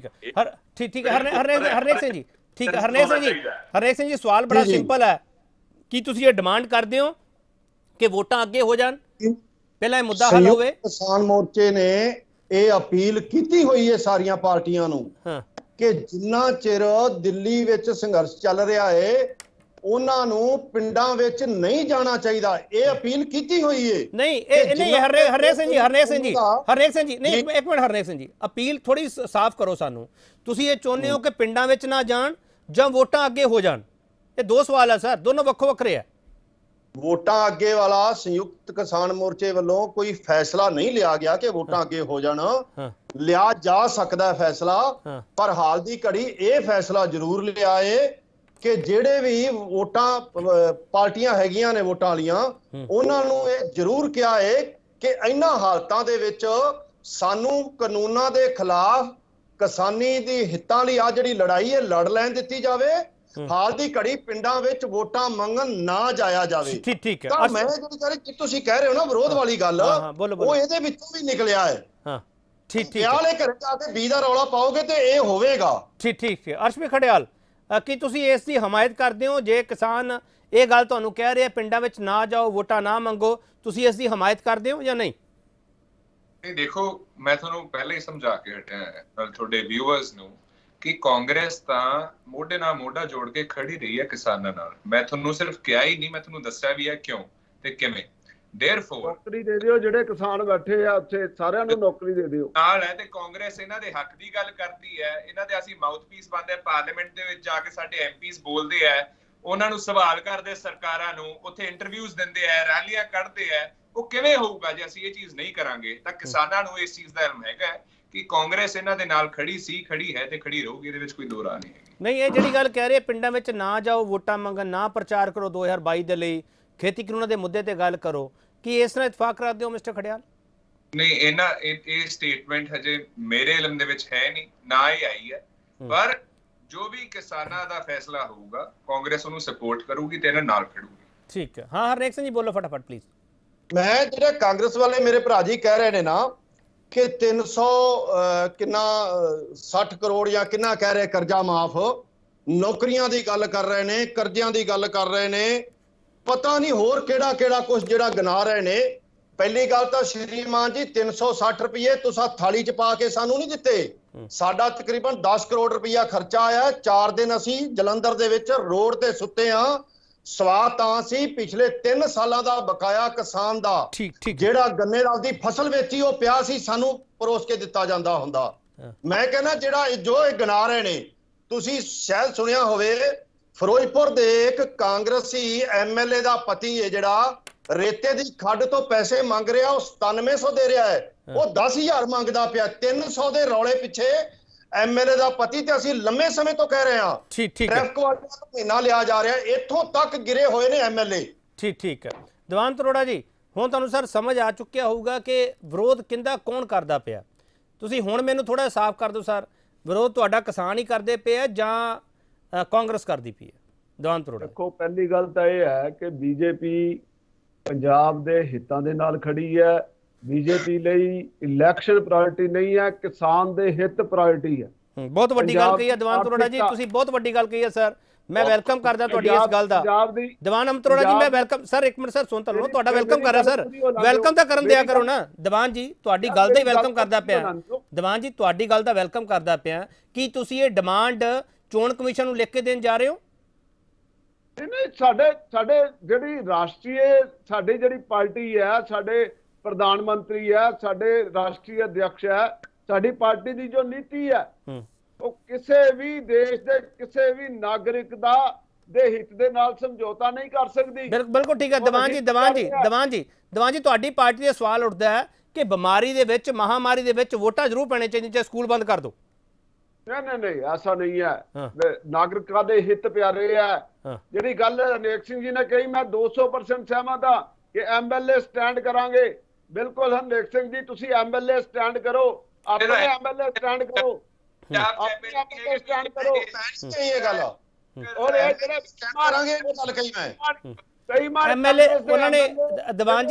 ਹੈ ਹਰਨੇਕ ਸਿੰਘ ਜੀ, ਠੀਕ ਹੈ ਹਰਨੇਕ ਸਿੰਘ ਜੀ, ਸਵਾਲ ਬੜਾ ਸਿੰਪਲ ਹੈ। ਕੀ ਤੁਸੀਂ ਇਹ ਡਿਮਾਂਡ ਕਰਦੇ ਹੋ ਕਿ ਵੋਟਾਂ ਅੱਗੇ ਹੋ ਜਾਣ, ਪਹਿਲਾਂ ਇਹ ਮੁੱਦਾ ਹੱਲ ਹੋਵੇ? ਕਿਸਾਨ ਮੋਰਚੇ ਨੇ ਇਹ ਅਪੀਲ ਕੀਤੀ ਹੋਈ ਹੈ ਸਾਰੀਆਂ ਪਾਰਟੀਆਂ ਨੂੰ ਕਿ ਜਿੰਨਾ ਚਿਰ ਦਿੱਲੀ ਵਿੱਚ ਸੰਘਰਸ਼ ਚੱਲ ਰਿਹਾ ਹੈ ਉਹਨਾਂ ਨੂੰ ਪਿੰਡਾਂ ਵਿੱਚ ਨਹੀਂ ਜਾਣਾ ਚਾਹੀਦਾ। ਇਹ ਅਪੀਲ ਕੀਤੀ ਹੋਈ ਹੈ। ਨਹੀਂ ਹਰਨੇਕ ਸਿੰਘ ਜੀ ਨਹੀਂ, ਇੱਕ ਮਿੰਟ ਹਰਨੇਕ ਸਿੰਘ ਜੀ, ਅਪੀਲ ਥੋੜੀ ਸਾਫ਼ ਕਰੋ ਸਾਨੂੰ। ਤੁਸੀਂ ਇਹ ਚਾਹੁੰਦੇ ਹੋ ਕਿ ਪਿੰਡਾਂ ਵਿੱਚ ਨਾ ਜਾਣ ਜਾਂ ਵੋਟਾਂ ਅੱਗੇ ਹੋ ਜਾਣ? ਇਹ ਦੋ ਸਵਾਲ ਹੈ ਸਰ, ਦੋਨੋਂ ਵੱਖੋ ਵੱਖਰੇ ਆ। ਵੋਟਾਂ ਅੱਗੇ ਵਾਲਾ ਸੰਯੁਕਤ ਕਿਸਾਨ ਮੋਰਚੇ ਵੱਲੋਂ ਕੋਈ ਫੈਸਲਾ ਨਹੀਂ ਲਿਆ ਗਿਆ ਕਿ ਵੋਟਾਂ ਅੱਗੇ ਹੋ ਜਾਣ। ਲਿਆ ਜਾ ਸਕਦਾ ਹੈ ਫੈਸਲਾ, ਪਰ ਹਾਲ ਦੀ ਘੜੀ ਇਹ ਫੈਸਲਾ ਜ਼ਰੂਰ ਲਿਆ ਏ ਕਿ ਜਿਹੜੇ ਵੀ ਵੋਟਾਂ ਪਾਰਟੀਆਂ ਹੈਗੀਆਂ ਨੇ ਵੋਟਾਂ ਵਾਲੀਆਂ, ਉਹਨਾਂ ਨੂੰ ਇਹ ਜ਼ਰੂਰ ਕਿਹਾ ਏ ਕਿ ਇਹਨਾਂ ਹਾਲਤਾਂ ਦੇ ਵਿੱਚ ਸਾਨੂੰ ਕਾਨੂੰਨਾਂ ਦੇ ਖਿਲਾਫ ਕਿਸਾਨੀ ਦੀ ਹਿੱਤਾਂ ਲਈ ਆ ਜਿਹੜੀ ਲੜਾਈ ਹੈ ਲੜ ਲੈਣ ਦਿੱਤੀ ਜਾਵੇ। ਹਾਲ ਦੀ ਘੜੀ ਪਿੰਡਾਂ ਵਿੱਚ ਵੋਟਾਂ ਮੰਗਣ ਨਾ ਜਾਇਆ ਜਾਵੇ। ਠੀਕ ਹੈ। ਤਾਂ ਮੈਂ ਜਿਹੜੀ ਗੱਲ ਤੁਸੀਂ ਕਹਿ ਰਹੇ ਹੋ ਨਾ ਵਿਰੋਧ ਵਾਲੀ ਗੱਲ, ਉਹ ਇਹਦੇ ਵਿੱਚੋਂ ਵੀ ਨਿਕਲਿਆ ਹੈ। ਠੀਕ ਖਿਆਲ ਇਹ ਘਰੇ ਜਾ ਕੇ ਬੀ ਦਾ ਰੌਲਾ ਪਾਓਗੇ ਤੇ ਇਹ ਹੋਵੇਗਾ। ਠੀਕ ਹੈ। ਅਰਸ਼ਪ੍ਰੀਤ ਖੜਿਆਲ, ਕੀ ਤੁਸੀਂ ਇਸ ਦੀ ਹਮਾਇਤ ਕਰਦੇ ਹੋ? ਜੇ ਕਿਸਾਨ ਇਹ ਗੱਲ ਤੁਹਾਨੂੰ ਕਹਿ ਰਹੇ ਪਿੰਡਾਂ ਵਿੱਚ ਨਾ ਜਾਓ, ਵੋਟਾਂ ਨਾ ਮੰਗੋ, ਤੁਸੀਂ ਇਸ ਦੀ ਹਮਾਇਤ ਕਰਦੇ ਹੋ ਜਾਂ ਨਹੀਂ? ਨਹੀਂ, ਦੇਖੋ ਮੈਂ ਤੁਹਾਨੂੰ ਪਹਿਲਾਂ ਹੀ ਸਮਝਾ ਕੇ ਹਟਿਆ ਹੈ ਤੁਹਾਡੇ ਵਿਊਅਰਸ ਨੂੰ ਕਿ ਕਾਂਗਰਸ ਤਾਂ ਮੋਢੇ ਨਾਲ ਮੋਢਾ ਜੋੜ ਕੇ ਖੜੀ ਰਹੀ ਹੈ ਕਿਸਾਨਾਂ ਨਾਲ। ਮੈਂ ਤੁਹਾਨੂੰ ਸਿਰਫ ਕਿਹਾ ਹੀ ਨਹੀਂ, ਮੈਂ ਤੁਹਾਨੂੰ ਦੱਸਿਆ ਵੀ ਹੈ ਕਿਉਂ ਤੇ ਕਿਵੇਂ। ਦੇਅਰਫੋਰ ਨੌਕਰੀ ਦੇ ਦਿਓ, ਜਿਹੜੇ ਕਿਸਾਨ ਬੈਠੇ ਆ ਉੱਥੇ ਸਾਰਿਆਂ ਨੂੰ ਨੌਕਰੀ ਦੇ ਦਿਓ ਨਾਲ ਹੈ। ਤੇ ਕਾਂਗਰਸ ਇਹਨਾਂ ਦੇ ਹੱਕ ਦੀ ਗੱਲ ਕਰਦੀ ਹੈ, ਇਹਨਾਂ ਦੇ ਅਸੀਂ ਮਾਊਥ ਪੀਸ ਬਣਦੇ, ਪਾਰਲੀਮੈਂਟ ਦੇ ਵਿੱਚ ਜਾ ਕੇ ਸਾਡੇ ਐਮਪੀਜ਼ ਬੋਲਦੇ ਆ, ਉਹਨਾਂ ਨੂੰ ਸਵਾਲ ਕਰਦੇ ਸਰਕਾਰਾਂ ਨੂੰ, ਉੱਥੇ ਇੰਟਰਵਿਊਜ਼ ਦਿੰਦੇ ਆ, ਰੈਲੀਆਂ ਕੱਢਦੇ ਆ। ਉਹ ਕਿਵੇਂ ਹੋਊਗਾ ਜੇ ਅਸੀਂ ਇਹ ਚੀਜ਼ ਨਹੀਂ ਕਰਾਂਗੇ? ਤਾਂ ਕਿਸਾਨਾਂ ਨੂੰ ਇਸ ਚੀਜ਼ ਦਾ ਇਲਮ ਹੈਗਾ ਕਿ ਕਾਂਗਰਸ ਇਹਨਾਂ ਦੇ ਨਾਲ ਖੜੀ ਸੀ, ਖੜੀ ਹੈ ਤੇ ਖੜੀ ਰਹੂਗੀ, ਇਹਦੇ ਵਿੱਚ ਕੋਈ ਦੋ ਰਾਹ ਨਹੀਂ ਹੈਗੀ। ਨਹੀਂ, ਇਹ ਜਿਹੜੀ ਗੱਲ ਕਹਿ ਰਹੇ ਪਿੰਡਾਂ ਵਿੱਚ ਨਾ ਜਾਓ, ਵੋਟਾਂ ਮੰਗਣ, ਨਾ ਪ੍ਰਚਾਰ ਕਰੋ 2022 ਦੇ ਲਈ, ਖੇਤੀ ਕਾਨੂੰਨਾਂ ਦੇ ਮੁੱਦੇ ਤੇ ਗੱਲ ਕਰੋ, ਕੀ ਇਸ ਨਾਲ ਇਤਫਾਕ ਕਰਦੇ ਹੋ ਮਿਸਟਰ ਖੜਿਆਲ? ਨਹੀਂ, ਇਹ ਸਟੇਟਮੈਂਟ ਹਜੇ ਮੇਰੇ ਇਲਮ ਦੇ ਵਿੱਚ ਹੈ ਨਹੀਂ, ਨਾ ਹੀ ਆਈ ਹੈ। ਪਰ ਜੋ ਵੀ ਕਿਸਾਨਾਂ ਦਾ ਫੈਸਲਾ ਹੋਊਗਾ ਕਾਂਗਰਸ ਉਹਨੂੰ ਸਪੋਰਟ ਕਰੂਗੀ ਤੇ ਇਹਨਾਂ ਨਾਲ ਖੜੂਗੀ। ਠੀਕ ਹੈ। ਹਾਂ ਹਰਨੇਕ ਸਿੰਘ ਜੀ ਬੋਲੋ ਫਟਾਫਟ ਪਲੀਜ਼। ਮੈਂ ਜਿਹੜੇ ਕਾਂਗਰਸ ਵਾਲੇ ਮੇਰੇ ਭਰਾ ਜੀ ਕਹਿ ਰਹੇ ਨੇ ਨਾ ਕਿ 300 ਕਿੰਨਾ 60 ਕਰੋੜ ਜਾਂ ਕਿੰਨਾ ਕਹਿ ਰਹੇ ਕਰਜ਼ਾ ਮਾਫ, ਨੌਕਰੀਆਂ ਦੀ ਗੱਲ ਕਰ ਰਹੇ ਨੇ, ਕਰਜ਼ਿਆਂ ਦੀ ਗੱਲ ਕਰ ਰਹੇ ਨੇ, ਪਤਾ ਨਹੀਂ ਹੋਰ ਕਿਹੜਾ ਕੁਝ ਜਿਹੜਾ ਗਿਣਾ ਰਹੇ ਨੇ। ਪਹਿਲੀ ਗੱਲ ਤਾਂ ਸ਼੍ਰੀਮਾਨ ਜੀ 360 ਰੁਪਏ ਤੁਸੀਂ ਥਾਲੀ 'ਚ ਪਾ ਕੇ ਸਾਨੂੰ ਨਹੀਂ ਦਿੱਤੇ। ਸਾਡਾ ਤਕਰੀਬਨ 10 ਕਰੋੜ ਰੁਪਇਆ ਖਰਚਾ ਆਇਆ। 4 ਦਿਨ ਅਸੀਂ ਜਲੰਧਰ ਦੇ ਵਿੱਚ ਰੋਡ ਤੇ ਸੁੱਤੇ ਹਾਂ। ਸਵਾਲ ਤਾਂ ਸੀ ਪਿਛਲੇ 3 ਸਾਲਾਂ ਦਾ ਬਕਾਇਆ ਕਿਸਾਨ ਦਾ ਜਿਹੜਾ ਗੰਨੇ ਦੀ ਫਸਲ ਵੇਚੀ ਉਹ ਪਿਆ ਸੀ, ਸਾਨੂੰ ਪਰੋਸ ਕੇ ਦਿੱਤਾ ਜਾਂਦਾ ਹੁੰਦਾ। ਮੈਂ ਕਹਿੰਦਾ ਜਿਹੜਾ ਜੋ ਇਹ ਗਿਣਾ ਰਹੇ ਨੇ, ਤੁਸੀਂ ਸ਼ਾਇਦ ਸੁਣਿਆ ਹੋਵੇ ਫਿਰੋਜ਼ਪੁਰ ਦੇ ਇੱਕ ਕਾਂਗਰਸੀ ਐਮਐਲਏ ਦਾ ਪਤੀ ਹੈ ਜਿਹੜਾ ਰੇਤੇ ਦੀ ਖੱਡ ਤੋਂ ਪੈਸੇ ਮੰਗ ਰਿਹਾ, ਉਹ 9700 ਦੇ ਰਿਹਾ ਹੈ, ਉਹ 10000 ਮੰਗਦਾ ਪਿਆ। 300 ਦੇ ਰੌਲੇ ਪਿੱਛੇ ਐਮਐਲਏ ਦਾ ਪਤੀ, ਤੇ ਅਸੀਂ ਲੰਮੇ ਸਮੇਂ ਤੋਂ ਕਹਿ ਰਹੇ ਹਾਂ ਟ੍ਰੈਫਿਕ ਵਾਲਿਆਂ ਤੋਂ ਮਹੀਨਾ ਲਿਆ ਜਾ ਰਿਹਾ, ਇੱਥੋਂ ਤੱਕ ਗਿਰੇ ਹੋਏ ਨੇ ਐਮਐਲਏ। ਠੀਕ ਹੈ ਦੀਵਾਨ ਤਰੋੜਾ ਜੀ, ਹੁਣ ਤੁਹਾਨੂੰ ਸਰ ਸਮਝ ਆ ਚੁੱਕਿਆ ਹੋਊਗਾ ਕਿ ਵਿਰੋਧ ਕਿੰਦਾ ਕੌਣ ਕਰਦਾ ਪਿਆ। ਤੁਸੀਂ ਹੁਣ ਮੈਨੂੰ ਥੋੜਾ ਸਾਫ਼ ਕਰ ਦਿਓ ਸਰ, ਵਿਰੋਧ ਤੁਹਾਡਾ ਕਿਸਾਨ ਹੀ ਕਰਦੇ ਪਏ ਆ ਜਾਂ ਕਾਂਗਰਸ ਕਰਦੀ ਪਈ ਹੈ? ਦੀਵਾਨ ਤਰੋੜਾ ਦੇਖੋ, ਪਹਿਲੀ ਗੱਲ ਤਾਂ ਇਹ ਹੈ ਕਿ ਬੀਜੇਪੀ ਪੰਜਾਬ ਦੇ ਹਿੱਤਾਂ ਦੇ ਨਾਲ ਖੜੀ ਹੈ। ਬੀਜੇਪੀ ਲਈ ਇਲੈਕਸ਼ਨ ਪ੍ਰਾਇੋਰਟੀ ਨਹੀਂ ਹੈ, ਕਿਸਾਨ ਦੇ ਹਿੱਤ ਪ੍ਰਾਇੋਰਟੀ ਹੈ। ਬਹੁਤ ਵੱਡੀ ਗੱਲ ਕਹੀ ਹੈ ਦੀਵਾਨ ਤਰੋੜਾ ਜੀ, ਤੁਸੀਂ ਬਹੁਤ ਵੱਡੀ ਗੱਲ ਕਹੀ ਹੈ ਸਰ। ਮੈਂ ਵੈਲਕਮ ਕਰਦਾ ਤੁਹਾਡੀ ਇਸ ਗੱਲ ਦਾ। ਦੀਵਾਨ ਅਮਤਰੋੜਾ ਜੀ ਮੈਂ ਵੈਲਕਮ ਸਰ, ਇੱਕ ਮਿੰਟ ਸਰ ਸੁਣ ਤਾਂ ਲਓ, ਤੁਹਾਡਾ ਵੈਲਕਮ ਕਰ ਰਿਹਾ ਸਰ। ਵੈਲਕਮ ਤਾਂ ਕਰਨ ਦਿਆ ਕਰੋ ਨਾ ਦੀਵਾਨ ਜੀ, ਤੁਹਾਡੀ ਗੱਲ ਦਾ ਹੀ ਵੈਲਕਮ ਕਰਦਾ ਪਿਆ। ਦੀਵਾਨ ਜੀ ਤੁਹਾਡੀ ਗੱਲ ਦਾ ਵੈਲਕਮ ਕਰਦਾ ਪਿਆ। ਕੀ ਤੁਸੀਂ ਇਹ ਡਿਮਾਂਡ ਚੋਣ ਕਮਿਸ਼ਨ ਨੂੰ ਲਿਖ ਕੇ ਦੇਣ ਜਾ ਰਹੇ ਹੋ? ਨਹੀਂ, ਸਾਡੇ ਜਿਹੜੀ ਰਾਸ਼ਟਰੀ ਸਾਡੀ ਜਿਹੜੀ ਪਾਰਟੀ ਹੈ, ਸਾਡੇ ਪ੍ਰਧਾਨ ਮੰਤਰੀ ਹੈ, ਸਾਡੇ ਰਾਸ਼ਟਰੀ ਅਧਿਕਸ਼ ਹੈ, ਸਾਡੀ ਪਾਰਟੀ ਦੀ ਜੋ ਨੀਤੀ ਹੈ ਉਹ ਕਿਸੇ ਵੀ ਦੇਸ਼ ਦੇ ਕਿਸੇ ਵੀ ਨਾਗਰਿਕ ਦੇ ਹਿੱਤ ਦੇ ਨਾਲ ਸਮਝੌਤਾ ਨਹੀਂ ਕਰ ਸਕਦੀ। ਬਿਲਕੁਲ ਠੀਕ ਹੈ ਦੀਵਾਨ ਜੀ ਤੁਹਾਡੀ ਪਾਰਟੀ ਦਾ ਸਵਾਲ ਉੱਠਦਾ ਹੈ ਕਿ ਬਿਮਾਰੀ ਦੇ ਵਿੱਚ, ਮਹਾਮਾਰੀ ਦੇ ਵਿੱਚ ਵੋਟਾਂ ਜ਼ਰੂਰ ਪੈਣੇ ਚਾਹੀਦੀਆਂ, ਚਾਹੇ ਸਕੂਲ ਬੰਦ ਕਰ ਦਿਓ। ਨਹੀਂ, ਐਸਾ ਨਹੀਂ ਹੈ। ਨਾਗਰਿਕਾਂ ਦੇ ਹਿੱਤ ਪਿਆਰੇ ਹੈ। ਜਿਹੜੀ ਗੱਲ ਅਨੇਕ ਸਿੰਘ ਜੀ ਨੇ ਕਹੀ, ਮੈਂ 200% ਸਹਿਮਤ ਹਾਂ ਕਿ ਐਮਐਲਏ ਸਟੈਂਡ ਕਰਾਂਗੇ। ਬਿਲਕੁਲ ਅਨੇਕ ਸਿੰਘ ਜੀ, ਤੁਸੀਂ ਐਮਐਲਏ ਸਟੈਂਡ ਕਰੋ, ਆਪਣੇ ਐਮਐਲਏ ਸਟੈਂਡ ਕਰੋ, ਆਪਣੇ ਐਮਐਲਏ ਸਟੈਂਡ ਕਰੋ। ਇਹ ਗੱਲ ਔਰ ਇਹ ਜਿਹੜੇ ਕਰਾਂਗੇ ਗੱਲ ਕਹੀ ਮੈਂ ਐਮਐਲਏ ਉਹਨਾਂ ਨੇ ਦੀਵਾਨ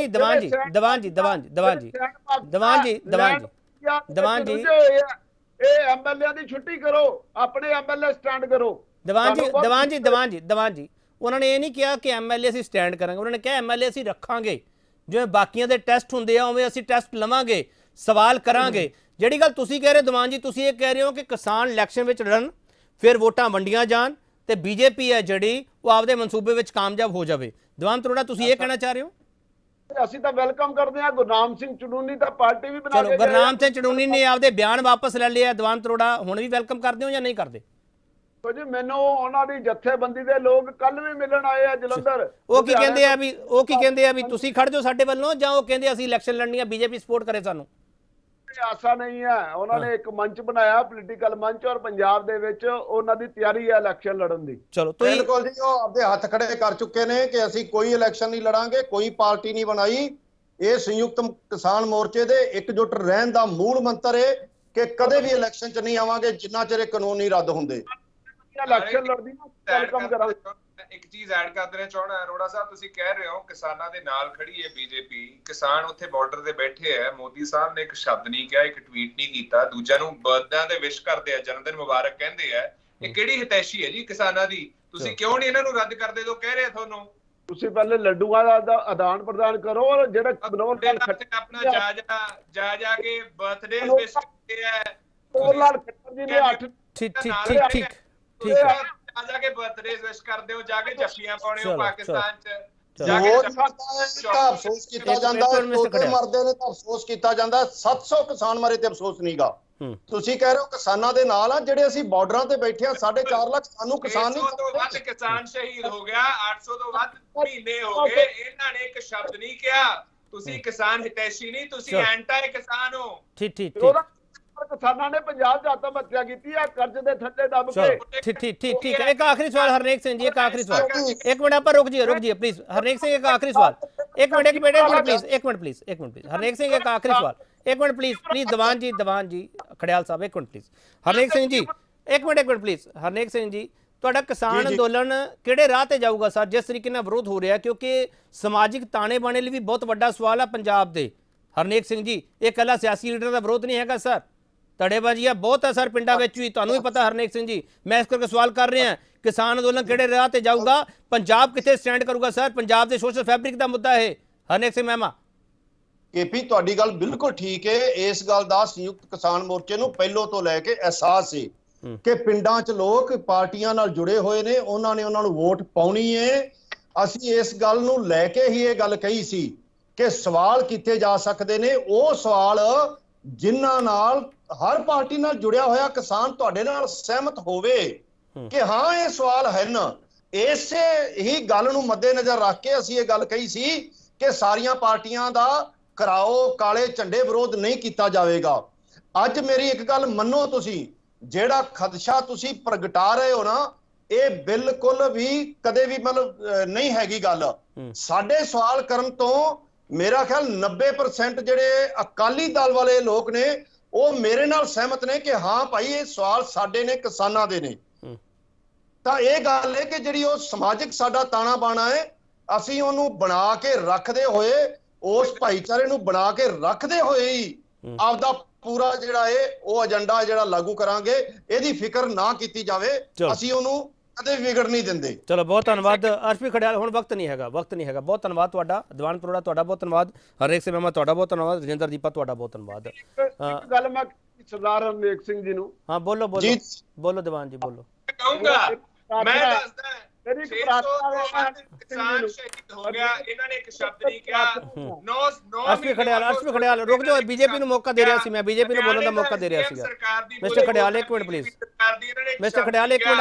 ਜੀ ਇਹ ਐਮਐਲਏ ਦੀ ਛੁੱਟੀ ਕਰੋ, ਆਪਣੇ ਐਮਐਲਏ ਸਟੈਂਡ ਕਰੋ। ਦੀਵਾਨ ਜੀ ਉਹਨਾਂ ਨੇ ਇਹ ਨਹੀਂ ਕਿਹਾ ਕਿ ਐਮਐਲਏ ਅਸੀਂ ਸਟੈਂਡ ਕਰਾਂਗੇ, ਉਹਨਾਂ ਨੇ ਕਿਹਾ ਐਮਐਲਏ ਅਸੀਂ ਰੱਖਾਂਗੇ। ਜਿਵੇਂ ਬਾਕੀਆਂ ਦੇ ਟੈਸਟ ਹੁੰਦੇ ਆ ਉਵੇਂ ਅਸੀਂ ਟੈਸਟ ਲਵਾਂਗੇ, ਸਵਾਲ ਕਰਾਂਗੇ। ਜਿਹੜੀ ਗੱਲ ਤੁਸੀਂ ਕਹਿ ਰਹੇ ਦੀਵਾਨ ਜੀ, ਤੁਸੀਂ ਇਹ ਕਹਿ ਰਹੇ ਹੋ ਕਿ ਕਿਸਾਨ ਇਲੈਕਸ਼ਨ ਵਿੱਚ ਲੜਨ, ਫਿਰ ਵੋਟਾਂ ਵੰਡੀਆਂ ਜਾਣ ਤੇ ਬੀਜੇਪੀ ਹੈ ਜਿਹੜੀ ਉਹ ਆਪਦੇ ਮਨਸੂਬੇ ਵਿੱਚ ਕਾਮਯਾਬ ਹੋ ਜਾਵੇ। ਦੀਵਾਨ ਤਰੋੜਾ ਤੁਸੀਂ ਇਹ ਕਹਿਣਾ ਚਾਹ ਰਹੇ ਹੋ? ਅਸੀਂ ਤਾਂ ਵੈਲਕਮ ਕਰਦੇ ਹਾਂ। ਗੁਰਨਾਮ ਸਿੰਘ ਚੜੂਨੀ ਤਾਂ ਪਾਰਟੀ ਵੀ ਬਣਾ ਕੇ, ਗੁਰਨਾਮ ਸਿੰਘ ਚੜੂਨੀ ਨੇ ਆਪਦੇ ਬਿਆਨ ਵਾਪਸ ਲੈ ਲਿਆ। ਦੀਵਾਨ ਤਰੋੜਾ ਹੁਣ ਵੀ ਵੈਲਕਮ ਕਰਦੇ ਹੋ ਜਾਂ ਨਹੀਂ ਕਰਦੇ? ਜੀ ਮੈਨੂੰ ਉਹਨਾਂ ਦੀ ਜਥੇਬੰਦੀ ਦੇ ਲੋਕ ਕੱਲ ਵੀ ਮਿਲਣ ਆਏ ਆ ਜਲੰਧਰ। ਉਹ ਕੀ ਕਹਿੰਦੇ ਆ ਵੀ ਤੁਸੀਂ ਖੜ ਜਾਓ ਸਾਡੇ ਵੱਲੋਂ, ਜਾਂ ਉਹ ਕਹਿੰਦੇ ਅਸੀਂ ਇਲੈਕਸ਼ਨ ਲੜਨੀ ਆ, ਬੀਜੇਪੀ ਸਪੋਰਟ ਕਰੇ ਸਾਨੂੰ? ਆਸਾ ਨਹੀਂ ਹੈ। ਉਹਨਾਂ ਨੇ ਇੱਕ ਮੰਚ ਬਣਾਇਆ, ਪੋਲੀਟੀਕਲ ਮੰਚ, ਔਰ ਪੰਜਾਬ ਦੇ ਵਿੱਚ ਉਹਨਾਂ ਦੀ ਤਿਆਰੀ ਹੈ ਇਲੈਕਸ਼ਨ ਲੜਨ ਦੀ। ਚਲੋ ਬਿਲਕੁਲ ਜੀ, ਉਹ ਆਪਦੇ ਹੱਥ ਖੜੇ ਕਰ ਚੁੱਕੇ ਨੇ ਕਿ ਅਸੀਂ ਕੋਈ ਇਲੈਕਸ਼ਨ ਨਹੀਂ ਲੜਾਂਗੇ, ਕੋਈ ਪਾਰਟੀ ਨਹੀਂ ਬਣਾਈ। ਇਹ ਸੰਯੁਕਤ ਕਿਸਾਨ ਮੋਰਚੇ ਦੇ ਇਕਜੁੱਟ ਰਹਿਣ ਦਾ ਮੂਲ ਮੰਤਰ ਹੈ ਕਿ ਕਦੇ ਵੀ ਇਲੈਕਸ਼ਨ 'ਚ ਨਹੀਂ ਆਵਾਂਗੇ ਜਿੰਨਾ ਚਿਰ ਕਾਨੂੰਨ ਨਹੀਂ ਰੱਦ ਹੁੰਦੇ। ਇਲੈਕਸ਼ਨ ਲੜਦੀ ਵੈਲਕਮ ਕਰਾਂਗੇ। ਇੱਕ ਚੀਜ਼ ਐਡ ਕਰ ਦੇਣਾ ਚਾਹਣਾ ਅਰੋੜਾ ਸਾਹਿਬ, ਤੁਸੀਂ ਕਹਿ ਰਹੇ ਹੋ ਕਿਸਾਨਾਂ ਦੇ ਨਾਲ ਖੜੀ ਹੈ ਬੀਜੇਪੀ, ਕਿਸਾਨ ਉੱਥੇ ਬਾਰਡਰ ਤੇ ਬੈਠੇ ਹੈ। ਮੋਦੀ ਸਾਹਿਬ ਨੇ ਇੱਕ ਸ਼ਬਦ ਨਹੀਂ ਕਿਹਾ, ਇੱਕ ਟਵੀਟ ਨਹੀਂ ਕੀਤਾ, ਦੂਜਿਆਂ ਨੂੰ ਬਰਥਡੇ ਦੇ ਵਿਸ਼ ਕਰਦੇ ਆ, ਜਨਮ ਦਿਨ ਮੁਬਾਰਕ ਕਹਿੰਦੇ ਆ। ਇਹ ਕਿਹੜੀ ਹਿਤੈਸ਼ੀ ਹੈ ਜੀ ਕਿਸਾਨਾਂ ਦੀ? ਤੁਸੀਂ ਕਿਉਂ ਨਹੀਂ ਇਹਨਾਂ ਨੂੰ ਰੱਦ ਕਰਦੇ? ਜੋ ਕਹਿ ਰਹੇ ਤੁਹਾਨੂੰ ਤੁਸੀਂ ਪਹਿਲੇ ਲੱਡੂਆਂ ਦਾ ਆਦਾਨ ਪ੍ਰਦਾਨ ਕਰੋ, ਔਰ ਜਿਹੜਾ ਆਪਣਾ ਜਾ ਕੇ ਬਰਥਡੇ ਵਿਸ਼ ਕਰਦੇ ਆ। ਲਾਲ ਖੱਟਰ ਜੀ ਨੇ 8 ਠੀਕ ਜਾ ਕੇ ਬਰਥਡੇ ਵਿਸ਼ ਕਰਦੇ ਹੋ, ਜਾ ਕੇ ਜੱਫੀਆਂ ਪਾਉਣੇ ਹੋ ਪਾਕਿਸਤਾਨ 'ਚ। ਅਫਸੋਸ ਕੀਤਾ ਜਾਂਦਾ, ਮਰਦੇ ਨੇ ਤਾਂ ਅਫਸੋਸ ਕੀਤਾ ਜਾਂਦਾ। 700 ਕਿਸਾਨ ਮਰੇ ਤੇ ਅਫਸੋਸ ਨਹੀਂਗਾ। ਤੁਸੀਂ ਕਹਿ ਰਹੇ ਹੋ ਕਿਸਾਨਾਂ ਦੇ ਨਾਲ ਆ, ਜਿਹੜੇ ਅਸੀਂ ਬਾਰਡਰਾਂ ਤੇ ਬੈਠੇ ਆ 4.5 ਲੱਖ ਸਾਨੂੰ ਕਿਸਾਨ ਨਹੀਂ। 100 ਤੋਂ ਵੱਧ ਕਿਸਾਨ ਸ਼ਹੀਦ ਹੋ ਗਿਆ, 800 ਤੋਂ ਵੱਧ ਮਹੀਨੇ ਹੋ ਗਏ। ਇਹਨਾਂ ਨੇ ਇੱਕ ਸ਼ਬਦ ਨਹੀਂ ਕਿਹਾ ਤੁਸੀਂ ਕਿਸਾਨ ਹਿਤੈਸ਼ੀ ਨਹੀਂ, ਤੁਸੀਂ ਐਂਟੀ ਕਿਸਾਨ ਹੋ। ਠੀਕ ਕਿਸਾਨਾਂ ਨੇ ਪੰਜਾਬ 'ਚ ਆਤਮ ਹੱਤਿਆ ਕੀਤੀ ਆ, ਕਰਜ਼ ਦੇ ਥੱਲੇ ਦੱਬ ਕੇ। ਠੀਕ ਹੈ। ਇੱਕ ਆਖਰੀ ਸਵਾਲ ਹਰਨੇਕ ਸਿੰਘ ਜੀ, ਇੱਕ ਆਖਰੀ ਸਵਾਲ। ਇੱਕ ਮਿੰਟ ਆਪਾਂ ਰੁਕ ਜਾਈਏ ਪਲੀਜ਼। ਹਰਨੇਕ ਸਿੰਘ ਇੱਕ ਆਖਰੀ ਸਵਾਲ। ਇੱਕ ਮਿੰਟ ਪਲੀਜ਼। ਹਰਨੇਕ ਸਿੰਘ ਇੱਕ ਆਖਰੀ ਸਵਾਲ। ਇੱਕ ਮਿੰਟ ਪਲੀਜ਼ ਦੀਵਾਨ ਜੀ ਖੜਿਆਲ ਸਾਹਿਬ, ਇੱਕ ਮਿੰਟ ਪਲੀਜ਼। ਹਰਨੇਕ ਸਿੰਘ ਜੀ ਇੱਕ ਮਿੰਟ ਪਲੀਜ਼। ਹਰਨੇਕ ਸਿੰਘ ਜੀ, ਤੁਹਾਡਾ ਕਿਸਾਨ ਅੰਦੋਲਨ ਕਿਹੜੇ ਰਾਹ ਤੇ ਜਾਊਗਾ ਸਰ, ਜਿਸ ਤਰੀਕੇ ਨਾਲ ਵਿਰੋਧ ਹੋ ਰਿਹਾ? ਕਿਉਂਕਿ ਸਮਾਜਿਕ ਤਾਣੇ ਬਾਣੇ ਲਈ ਵੀ ਬਹੁਤ ਵੱਡਾ ਸਵਾਲ ਹੈ ਪੰਜਾਬ ਦੇ। ਹਰਨੇਕ ਸਿੰਘ ਜੀ, ਇਹ ਇਕੱਲਾ ਸਿਆਸੀ ਲੀਡਰ ਦਾ ਵਿਰੋਧ ਨਹੀਂ ਹੈਗਾ ਸਰ, ਧੜੇਬਾਜ਼ੀਆਂ ਬਹੁਤ ਹੈ ਸਰ ਪਿੰਡਾਂ ਵਿੱਚ ਵੀ, ਤੁਹਾਨੂੰ ਵੀ ਪਤਾ ਹਰਨੇਕ ਸਿੰਘ ਜੀ। ਮੈਂ ਇਸ ਕਰਕੇ ਸਵਾਲ ਕਰ ਰਿਹਾ ਕਿਸਾਨ ਅੰਦੋਲਨ ਕਿਹੜੇ ਰਾਹ ਤੇ ਜਾਊਗਾ, ਪੰਜਾਬ ਕਿੱਥੇ ਸਟੈਂਡ ਕਰੂਗਾ ਸਰ? ਪੰਜਾਬ ਦੇ ਸੋਸ਼ਲ ਫੈਬਰਿਕ ਦਾ ਮੁੱਦਾ ਹੈ ਹਰਨੇਕ ਸਿੰਘ ਮਹਿਮਾ। ਕੇਪੀ ਤੁਹਾਡੀ ਗੱਲ ਬਿਲਕੁਲ ਠੀਕ ਹੈ। ਇਸ ਗੱਲ ਦਾ ਸੰਯੁਕਤ ਕਿਸਾਨ ਮੋਰਚੇ ਨੂੰ ਪਹਿਲੋਂ ਤੋਂ ਲੈ ਕੇ ਅਹਿਸਾਸ ਸੀ ਕਿ ਪਿੰਡਾਂ 'ਚ ਲੋਕ ਪਾਰਟੀਆਂ ਨਾਲ ਜੁੜੇ ਹੋਏ ਨੇ, ਉਹਨਾਂ ਨੇ ਉਹਨਾਂ ਨੂੰ ਵੋਟ ਪਾਉਣੀ ਹੈ। ਅਸੀਂ ਇਸ ਗੱਲ ਨੂੰ ਲੈ ਕੇ ਹੀ ਇਹ ਗੱਲ ਕਹੀ ਸੀ ਕਿ ਸਵਾਲ ਕੀਤੇ ਜਾ ਸਕਦੇ ਨੇ ਉਹ ਸਵਾਲ ਜਿਨ੍ਹਾਂ ਨਾਲ ਹਰ ਪਾਰਟੀ ਨਾਲ ਜੁੜਿਆ ਹੋਇਆ ਕਿਸਾਨ ਤੁਹਾਡੇ ਨਾਲ ਸਹਿਮਤ ਹੋਵੇ ਕਿ ਹਾਂ ਇਹ ਸਵਾਲ ਹਨ। ਇਸੇ ਹੀ ਗੱਲ ਨੂੰ ਮੱਦੇਨਜ਼ਰ ਰੱਖ ਕੇ ਅਸੀਂ ਇਹ ਗੱਲ ਕਹੀ ਸੀ ਕਿ ਸਾਰੀਆਂ ਪਾਰਟੀਆਂ ਦਾ ਕਰਾਓ ਕਾਲੇ ਝੰਡੇ ਵਿਰੋਧ ਨਹੀਂ ਕੀਤਾ ਜਾਵੇਗਾ। ਅੱਜ ਮੇਰੀ ਇੱਕ ਗੱਲ ਮੰਨੋ, ਤੁਸੀਂ ਜਿਹੜਾ ਖਦਸ਼ਾ ਤੁਸੀਂ ਪ੍ਰਗਟਾ ਰਹੇ ਹੋ ਨਾ, ਇਹ ਬਿਲਕੁਲ ਵੀ ਕਦੇ ਵੀ ਮਤਲਬ ਨਹੀਂ ਹੈਗੀ ਗੱਲ। ਸਾਡੇ ਸਵਾਲ ਕਰਨ ਤੋਂ ਮੇਰਾ ਖਿਆਲ 90% ਜਿਹੜੇ ਅਕਾਲੀ ਦਲ ਵਾਲੇ ਲੋਕ ਨੇ ਉਹ ਮੇਰੇ ਨਾਲ ਸਹਿਮਤ ਨੇ ਕਿ ਹਾਂ ਭਾਈ ਇਹ ਸਵਾਲ ਸਾਡੇ ਨੇ, ਕਿਸਾਨਾਂ ਦੇ ਨੇ। ਤਾਂ ਇਹ ਗੱਲ ਹੈ ਕਿ ਜਿਹੜੀ ਉਹ ਸਮਾਜਿਕ ਸਾਡਾ ਤਾਣਾ ਬਾਣਾ ਹੈ, ਅਸੀਂ ਉਹਨੂੰ ਬਣਾ ਕੇ ਰੱਖਦੇ ਹੋਏ, ਉਸ ਭਾਈਚਾਰੇ ਨੂੰ ਬਣਾ ਕੇ ਰੱਖਦੇ ਹੋਏ ਹੀ ਆਪਦਾ ਪੂਰਾ ਜਿਹੜਾ ਹੈ ਉਹ ਏਜੰਡਾ ਜਿਹੜਾ ਲਾਗੂ ਕਰਾਂਗੇ। ਇਹਦੀ ਫਿਕਰ ਨਾ ਕੀਤੀ ਜਾਵੇ, ਅਸੀਂ ਉਹਨੂੰ ਕਦੇ ਵਿਗੜ ਨਹੀਂ ਦਿੰਦੇ। ਚਲੋ ਬਹੁਤ ਧੰਨਵਾਦ ਅਰਸ਼ਪੀ ਖੜਿਆਲ। ਹੁਣ ਵਕਤ ਨਹੀਂ ਹੈਗਾ, ਵਕਤ ਨਹੀਂ ਹੈਗਾ। ਬਹੁਤ ਧੰਨਵਾਦ ਤੁਹਾਡਾ ਦੀਵਾਨ ਪਰੋੜਾ, ਤੁਹਾਡਾ ਬਹੁਤ ਧੰਨਵਾਦ। ਹਰਨੇਕ ਸਿੰਘ ਮਹਿਮਾ ਤੁਹਾਡਾ ਬਹੁਤ ਧੰਨਵਾਦ। ਰਜਿੰਦਰ ਦੀਪਾ ਤੁਹਾਡਾ ਬਹੁਤ ਧੰਨਵਾਦ। ਇੱਕ ਗੱਲ ਮੈਂ ਸਰਦਾਰ ਹਰਨੇਕ ਸਿੰਘ ਜੀ ਨੂੰ, ਹਾਂ ਬੋਲੋ ਬੋਲੋ ਬੋਲੋ ਦੀਵਾਨ ਜੀ ਬੋਲੋ। ਕਹੂੰਗਾ ਮੈਂ ਦੱਸਦਾ ਮੇਰੀ ਇੱਕ ਪ੍ਰਾਰਥਨਾ ਕਿਸਾਨ ਸ਼ਹੀਦ ਹੋ ਗਿਆ, ਇਹਨਾਂ ਨੇ ਇੱਕ ਸ਼ਬਦ ਨਹੀਂ ਕਿਹਾ। ਅਰਸ਼ਪੀ ਖੜਿਆਲ ਰੁਕ ਜਾਓ, ਬੀਜੇਪੀ ਨੂੰ ਮੌਕਾ ਦੇ ਰਿਹਾ ਸੀ, ਮੈਂ ਬੀਜੇਪੀ ਨੂੰ ਬੋਲਣ ਦਾ ਮੌਕਾ ਦੇ ਰਿਹਾ ਸੀਗਾ। ਮਿਸਟਰ ਖੜਿਆਲ ਇੱਕ ਮਿੰਟ ਪਲੀਜ਼, ਮਿਸਟਰ ਖੜਿਆਲ ਇੱਕ ਮਿੰਟ,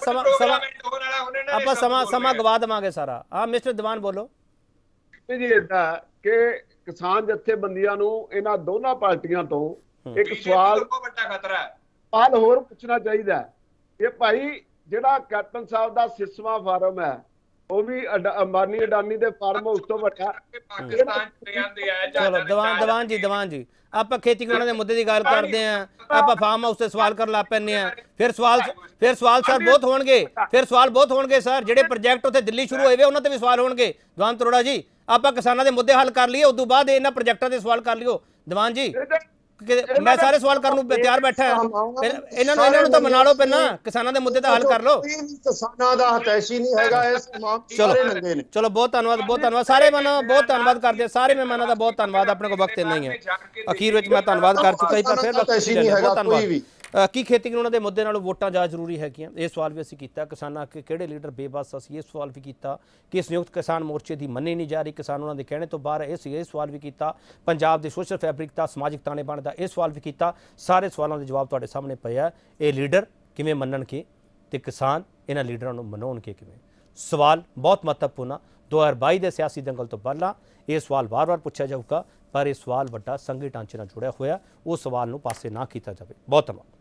ਆਪਾਂ ਸਮਾਂ ਗਵਾ ਦੇਵਾਂਗੇ ਸਾਰਾ। ਹਾਂ ਮਿਸਟਰ ਦੀਵਾਨ ਬੋਲੋ। ਜੀ ਇਦਾਂ ਕਿ ਕਿਸਾਨ ਜਥੇਬੰਦੀਆਂ ਨੂੰ ਇਹਨਾਂ ਦੋਨਾਂ ਪਾਰਟੀਆਂ ਤੋਂ ਇੱਕ ਸਵਾਲ ਵੱਡਾ ਖਤਰਾ ਹੈ, ਸਵਾਲ ਹੋਰ ਪੁੱਛਣਾ ਚਾਹੀਦਾ ਕਿ ਭਾਈ ਜਿਹੜਾ ਕੈਪਟਨ ਸਾਹਿਬ ਦਾ 6ਵਾਂ ਫਾਰਮ ਹੈ ਉਹ ਵੀ ਅੰਬਾਨੀ ਅਡਾਨੀ ਦੇ ਫਾਰਮ ਉਸ ਤੋਂ ਵੱਡਾ ਪਾਕਿਸਤਾਨ ਚ ਜਾਂਦੇ ਆ। ਚਲੋ ਦੀਵਾਨ ਜੀ ਆਪਾਂ ਖੇਤੀ ਕਿਸਾਨਾਂ ਦੇ ਮੁੱਦੇ ਦੀ ਗੱਲ ਕਰਦੇ ਆਂ, ਆਪਾਂ ਫਾਰਮ ਹਾਊਸ ਤੇ ਸਵਾਲ ਕਰਨ ਲੱਗ ਪੈਂਦੇ ਆ। ਫਿਰ ਸਵਾਲ ਸਰ ਬਹੁਤ ਹੋਣਗੇ ਸਰ। ਜਿਹੜੇ ਪ੍ਰੋਜੈਕਟ ਉੱਥੇ ਦਿੱਲੀ ਸ਼ੁਰੂ ਹੋਏ ਵੇ ਉਹਨਾਂ ਤੇ ਵੀ ਸਵਾਲ ਹੋਣਗੇ। ਦੀਵਾਨ ਪਰੋੜਾ ਜੀ ਆਪਾਂ ਕਿਸਾਨਾਂ ਦੇ ਮੁੱਦੇ ਹੱਲ ਕਰ ਲਈਏ, ਉਸ ਤੋਂ ਬਾਅਦ ਇਹਨਾਂ ਪ੍ਰੋਜੈਕਟਾਂ ਦੇ ਸਵਾਲ ਕਰ ਲਿਓ। ਦੀਵਾਨ ਜੀ ਮੈਂ ਸਾਰੇ ਸਵਾਲ ਕਰਨ ਨੂੰ ਤਿਆਰ ਬੈਠਾ। ਇਹਨਾਂ ਨੂੰ ਤਾਂ ਮਨਾ ਲਓ, ਪਹਿਲਾਂ ਕਿਸਾਨਾਂ ਦੇ ਮੁੱਦੇ ਦਾ ਹੱਲ ਕਰ ਲਓ। ਕਿਸਾਨਾਂ ਦਾ ਹਤੈਸ਼ੀ ਨਹੀਂ ਹੈਗਾ ਇਸ ਤਮਾਮ ਸਾਰੇ ਨੰਗੇ ਨੇ। ਚਲੋ ਬਹੁਤ ਧੰਨਵਾਦ ਸਾਰੇ ਮਹਿਮਾਨਾਂ, ਬਹੁਤ ਧੰਨਵਾਦ ਕਰਦੇ ਆ ਸਾਰੇ ਮਹਿਮਾਨਾਂ ਦਾ, ਬਹੁਤ ਧੰਨਵਾਦ। ਆਪਣੇ ਕੋਲ ਵਕਤ ਇੰਨਾ ਹੀ ਹੈ, ਅਖੀਰ ਵਿੱਚ ਮੈਂ ਧੰਨਵਾਦ ਕਰ ਚੁੱਕਾ ਹੀ, ਪਰ ਫਿਰ ਬਹੁਤ ਧੰਨਵਾਦ। ਕੀ ਖੇਤੀ ਕਾਨੂੰਨਾਂ ਦੇ ਮੁੱਦੇ ਨਾਲ ਵੋਟਾਂ ਜ਼ਿਆਦਾ ਜ਼ਰੂਰੀ ਹੈਗੀਆਂ, ਇਹ ਸਵਾਲ ਵੀ ਅਸੀਂ ਕੀਤਾ। ਕਿਸਾਨਾਂ ਕੇ ਕਿਹੜੇ ਲੀਡਰ ਬੇਬਸ, ਅਸੀਂ ਇਹ ਸਵਾਲ ਵੀ ਕੀਤਾ ਕਿ ਸੰਯੁਕਤ ਕਿਸਾਨ ਮੋਰਚੇ ਦੀ ਮੰਨੀ ਨਹੀਂ ਜਾ ਰਹੀ, ਕਿਸਾਨ ਉਹਨਾਂ ਦੇ ਕਹਿਣੇ ਤੋਂ ਬਾਹਰ ਹੈ, ਇਹ ਸਵਾਲ ਵੀ ਕੀਤਾ। ਪੰਜਾਬ ਦੇ ਸੋਸ਼ਲ ਫੈਬਰਿਕ ਦਾ, ਸਮਾਜਿਕ ਤਾਣੇ ਬਾਣੇ ਦਾ ਇਹ ਸਵਾਲ ਵੀ ਕੀਤਾ। ਸਾਰੇ ਸਵਾਲਾਂ ਦੇ ਜਵਾਬ ਤੁਹਾਡੇ ਸਾਹਮਣੇ ਪਏ ਆ। ਇਹ ਲੀਡਰ ਕਿਵੇਂ ਮੰਨਣਗੇ ਤੇ ਕਿਸਾਨ ਇਹਨਾਂ ਲੀਡਰਾਂ ਨੂੰ ਮਨਾਉਣਗੇ ਕਿਵੇਂ? ਸਵਾਲ ਬਹੁਤ ਮਹੱਤਵਪੂਰਨ ਆ। 2022 ਦੇ ਸਿਆਸੀ ਦੰਗਲ ਤੋਂ ਪਹਿਲਾਂ ਇਹ ਸਵਾਲ ਵਾਰ-ਵਾਰ ਪੁੱਛਿਆ ਜਾਊਗਾ, ਪਰ ਇਹ ਸਵਾਲ ਵੱਡਾ ਸੰਘੀ ਢਾਂਚੇ ਨਾਲ ਜੁੜਿਆ ਹੋਇਆ, ਉਹ ਸਵਾਲ ਨੂੰ ਪਾਸੇ ਨਾ ਕੀਤਾ ਜਾਵੇ। ਬਹੁਤ ਧੰਨਵਾਦ।